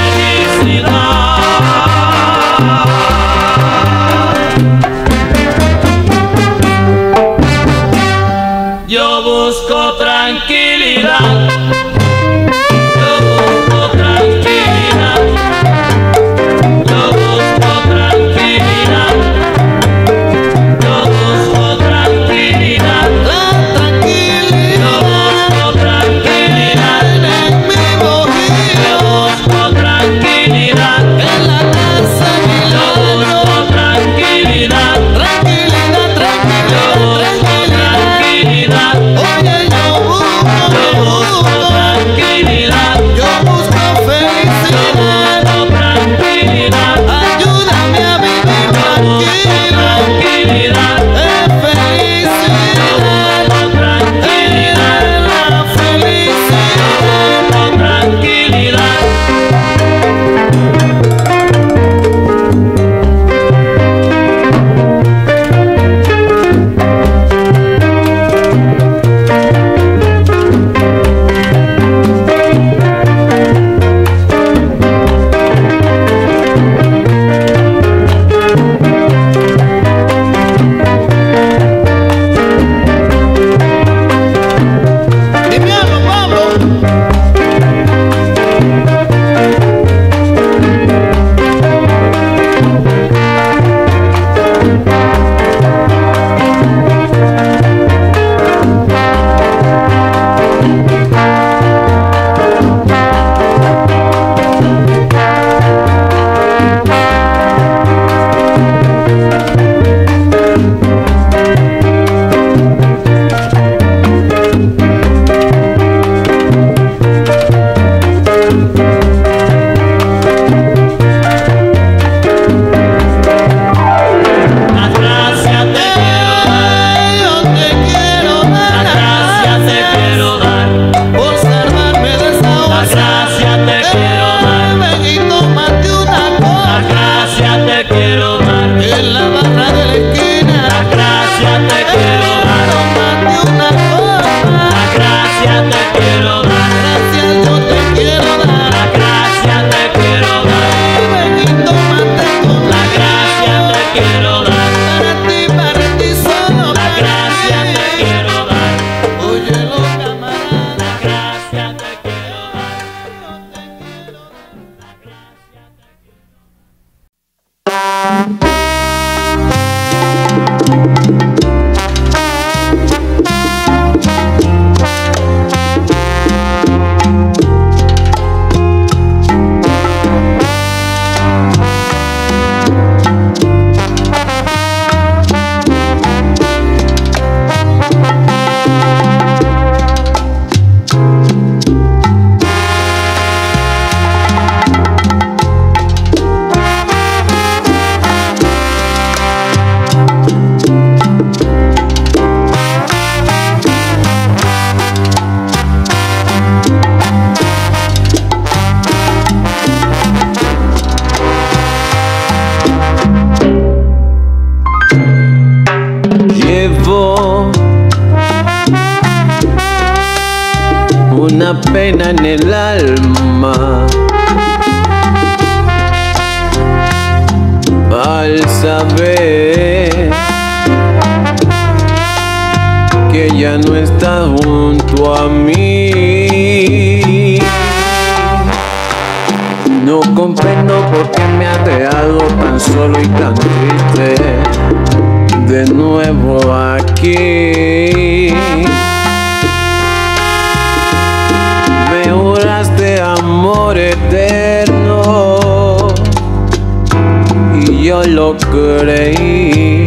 felicidad. Yo busco tranquilidad. Yo busco tranquilidad. Yo busco tranquilidad. Yo busco tranquilidad. La tranquilidad. Yo busco tranquilidad. En mi bohío. Yo busco tranquilidad. En la casa Yo busco tranquilidad. Tranquilidad, Yo tranquilidad, busco tranquilidad. Oye, yo busco quiero dar. Para ti, para ti, solo La para gracia ti. te quiero dar. Óyelo, camarada. La gracia te quiero dar. Llevo una pena en el alma al saber que ya no está junto a mí. No comprendo por qué me ha dejado tan solo y tan triste de nuevo aquí. Me juraste amor eterno y yo lo creí.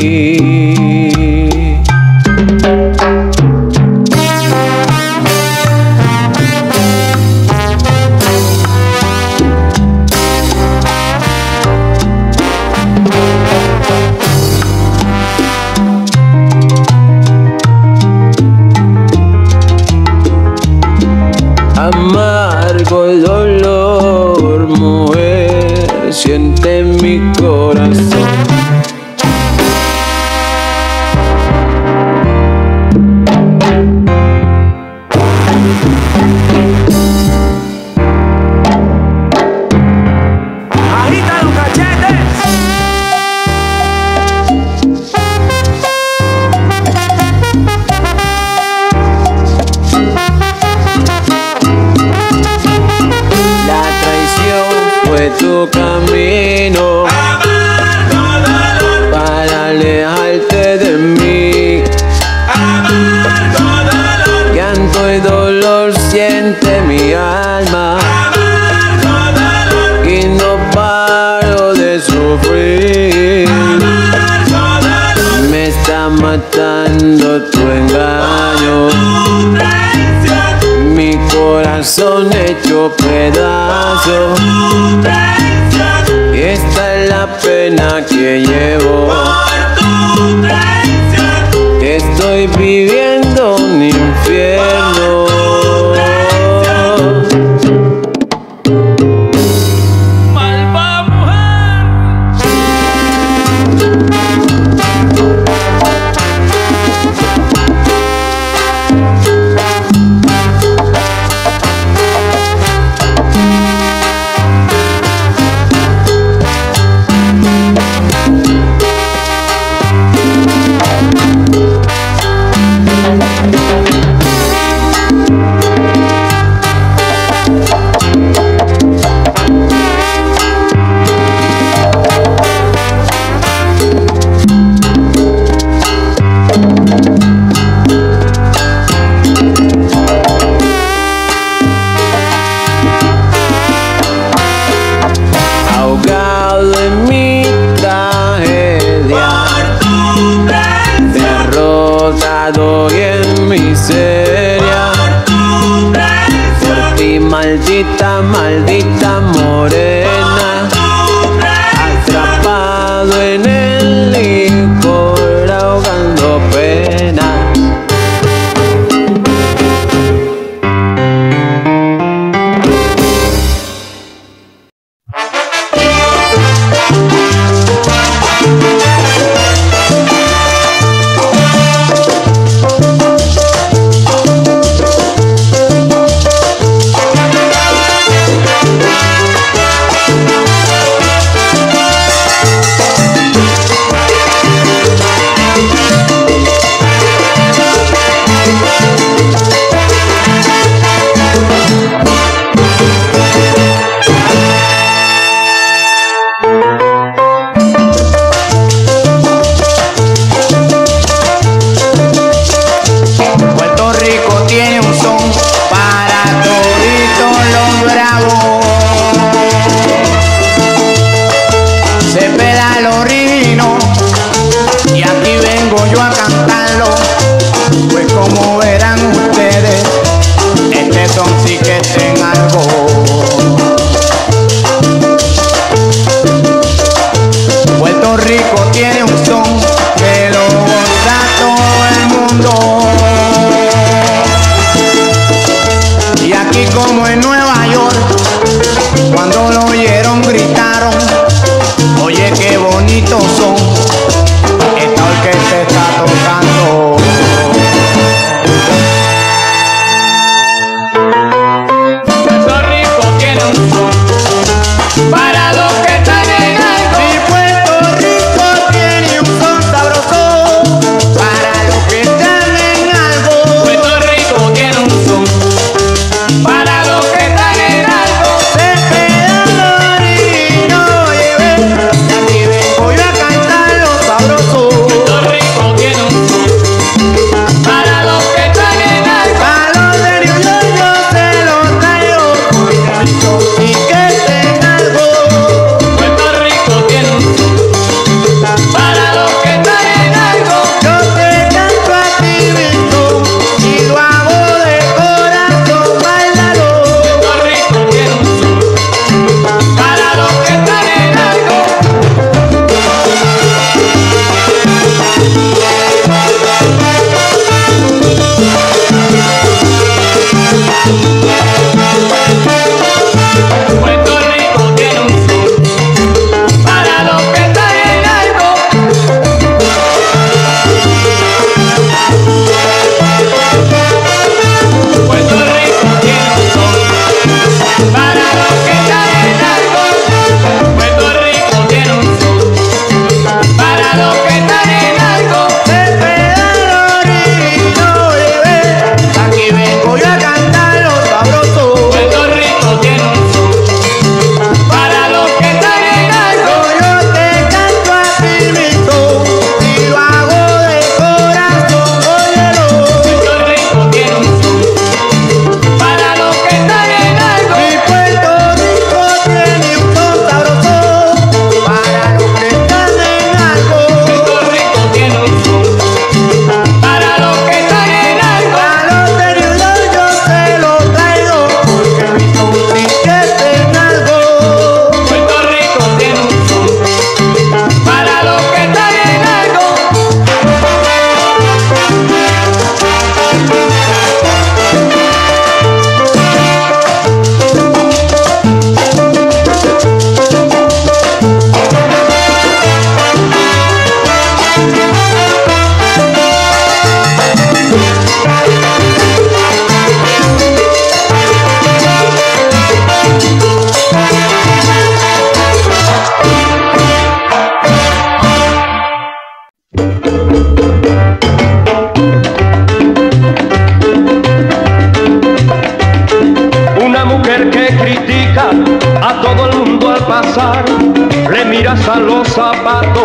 Amargo el dolor, mujer, siente mi corazón. Agita los cachetes. La traición fue tu camino para alejarte de mí. Llanto y dolor siente mi alma y no paro de sufrir. Me está matando tu engaño, mi corazón hecho pedazos. Esta es la pena que llevo. Estoy viviendo un infierno. Malva mujer. Ahogado en mi tragedia, derrotado y en miseria, por ti maldita, maldita morena, atrapado en el licor, ahogando pena. Thank you.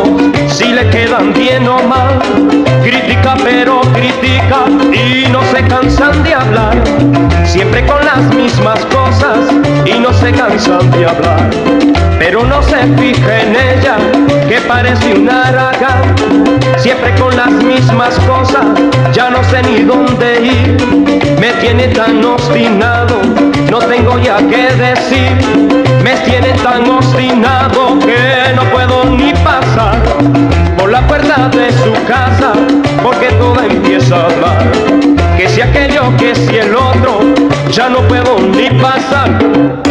si le quedan bien o mal. Critica pero critica y no se cansan de hablar, siempre con las mismas cosas y no se cansan de hablar. Pero no se fija en ella, que parece una haragán, siempre con las mismas cosas, ya no sé ni dónde ir. Me tiene tan obstinado, no tengo ya qué decir. Me tiene tan obstinado que no puedo ni pasar por la puerta de su casa, porque toda empieza a hablar. Que si aquello, que si el otro, ya no puedo ni pasar.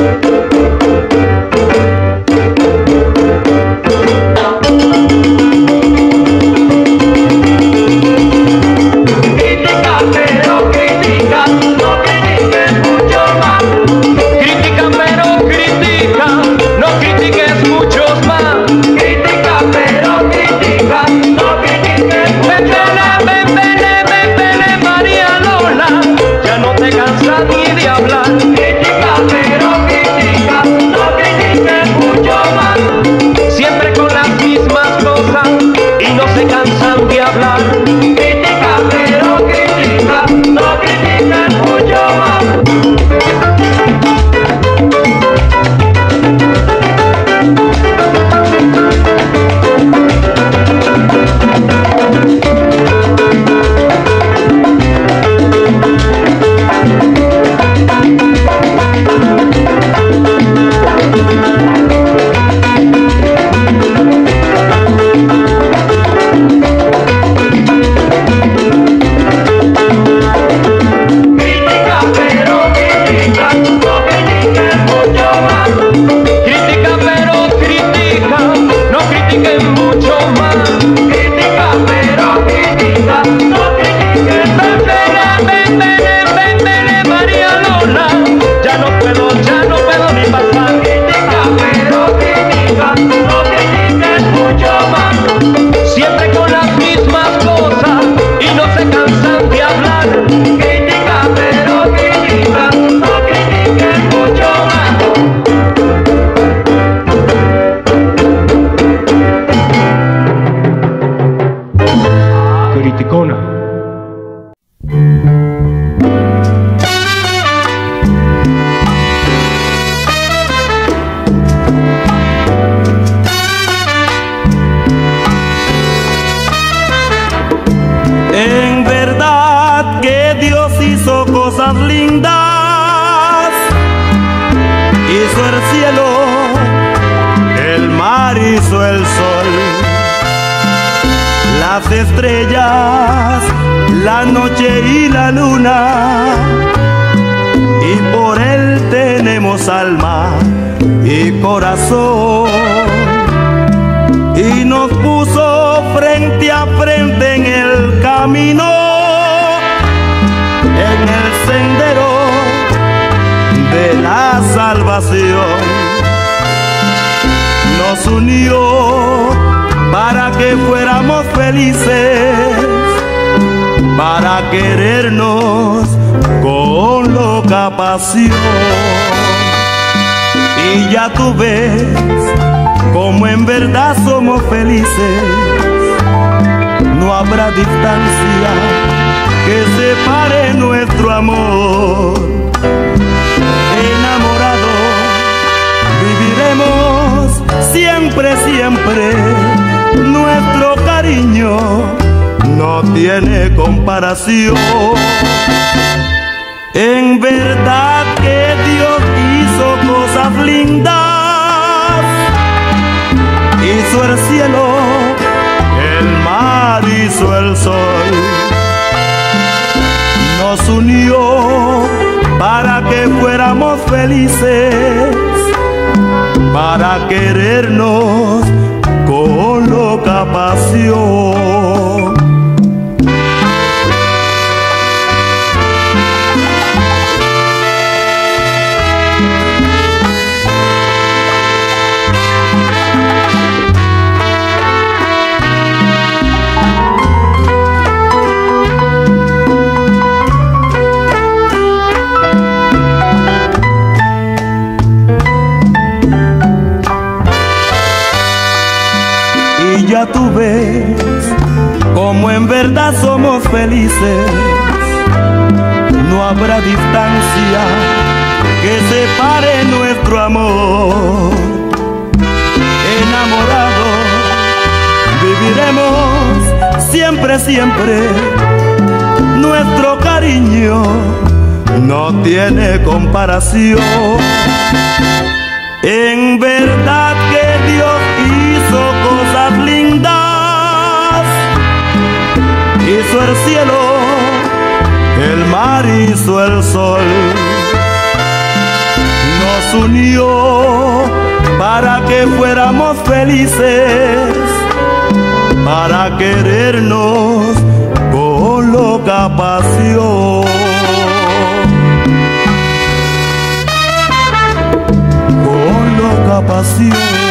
Critica, pero critica, no critiques mucho más. Critica, pero critica, no critiques muchos más. Critica, pero critica, no critiques mucho más. Ven, ven, ven, ven, María Lola, ya no te cansas ni de hablar. Critica, pero critica, no critiques mucho más. Siempre con las mismas cosas y no se cansan de hablar. Critica, pero critica, no critiques mucho más. Critica, pero critica, no critiques mucho más. Critica, pero critica, no critiquen mucho más. Critica, pero critica, no critiques mucho más. Ven, ven, ven, ven, ven, María Lola, ya no puedo, ya no puedo ni pasar. Critica, pero critica, no critiques mucho más. Siempre con las mismas cosas y no se cansan de hablar. Critica, pero critica, no critiques mucho más. Criticona. En verdad que Dios hizo cosas lindas, hizo el cielo, el mar hizo el sol, las estrellas, la noche y la luna, y por él tenemos alma y corazón, y nos puso frente a frente en el camino, en el sendero de la salvación. Nos unió para que fuéramos felices, para querernos con loca pasión. Y ya tú ves como en verdad somos felices, no habrá distancia que separe nuestro amor. Enamorados viviremos siempre, siempre, nuestro cariño no tiene comparación. En verdad que Dios hizo cosas lindas, hizo el cielo, el mar hizo el sol, nos unió para que fuéramos felices, para querernos con loca pasión. tú ves como en verdad somos felices, no habrá distancia que separe nuestro amor. Enamorados viviremos siempre, siempre. Nuestro cariño no tiene comparación. En verdad que Dios hizo cosas lindas, hizo el cielo, el mar hizo el sol, nos unió para que fuéramos felices, para querernos con loca pasión, con loca pasión.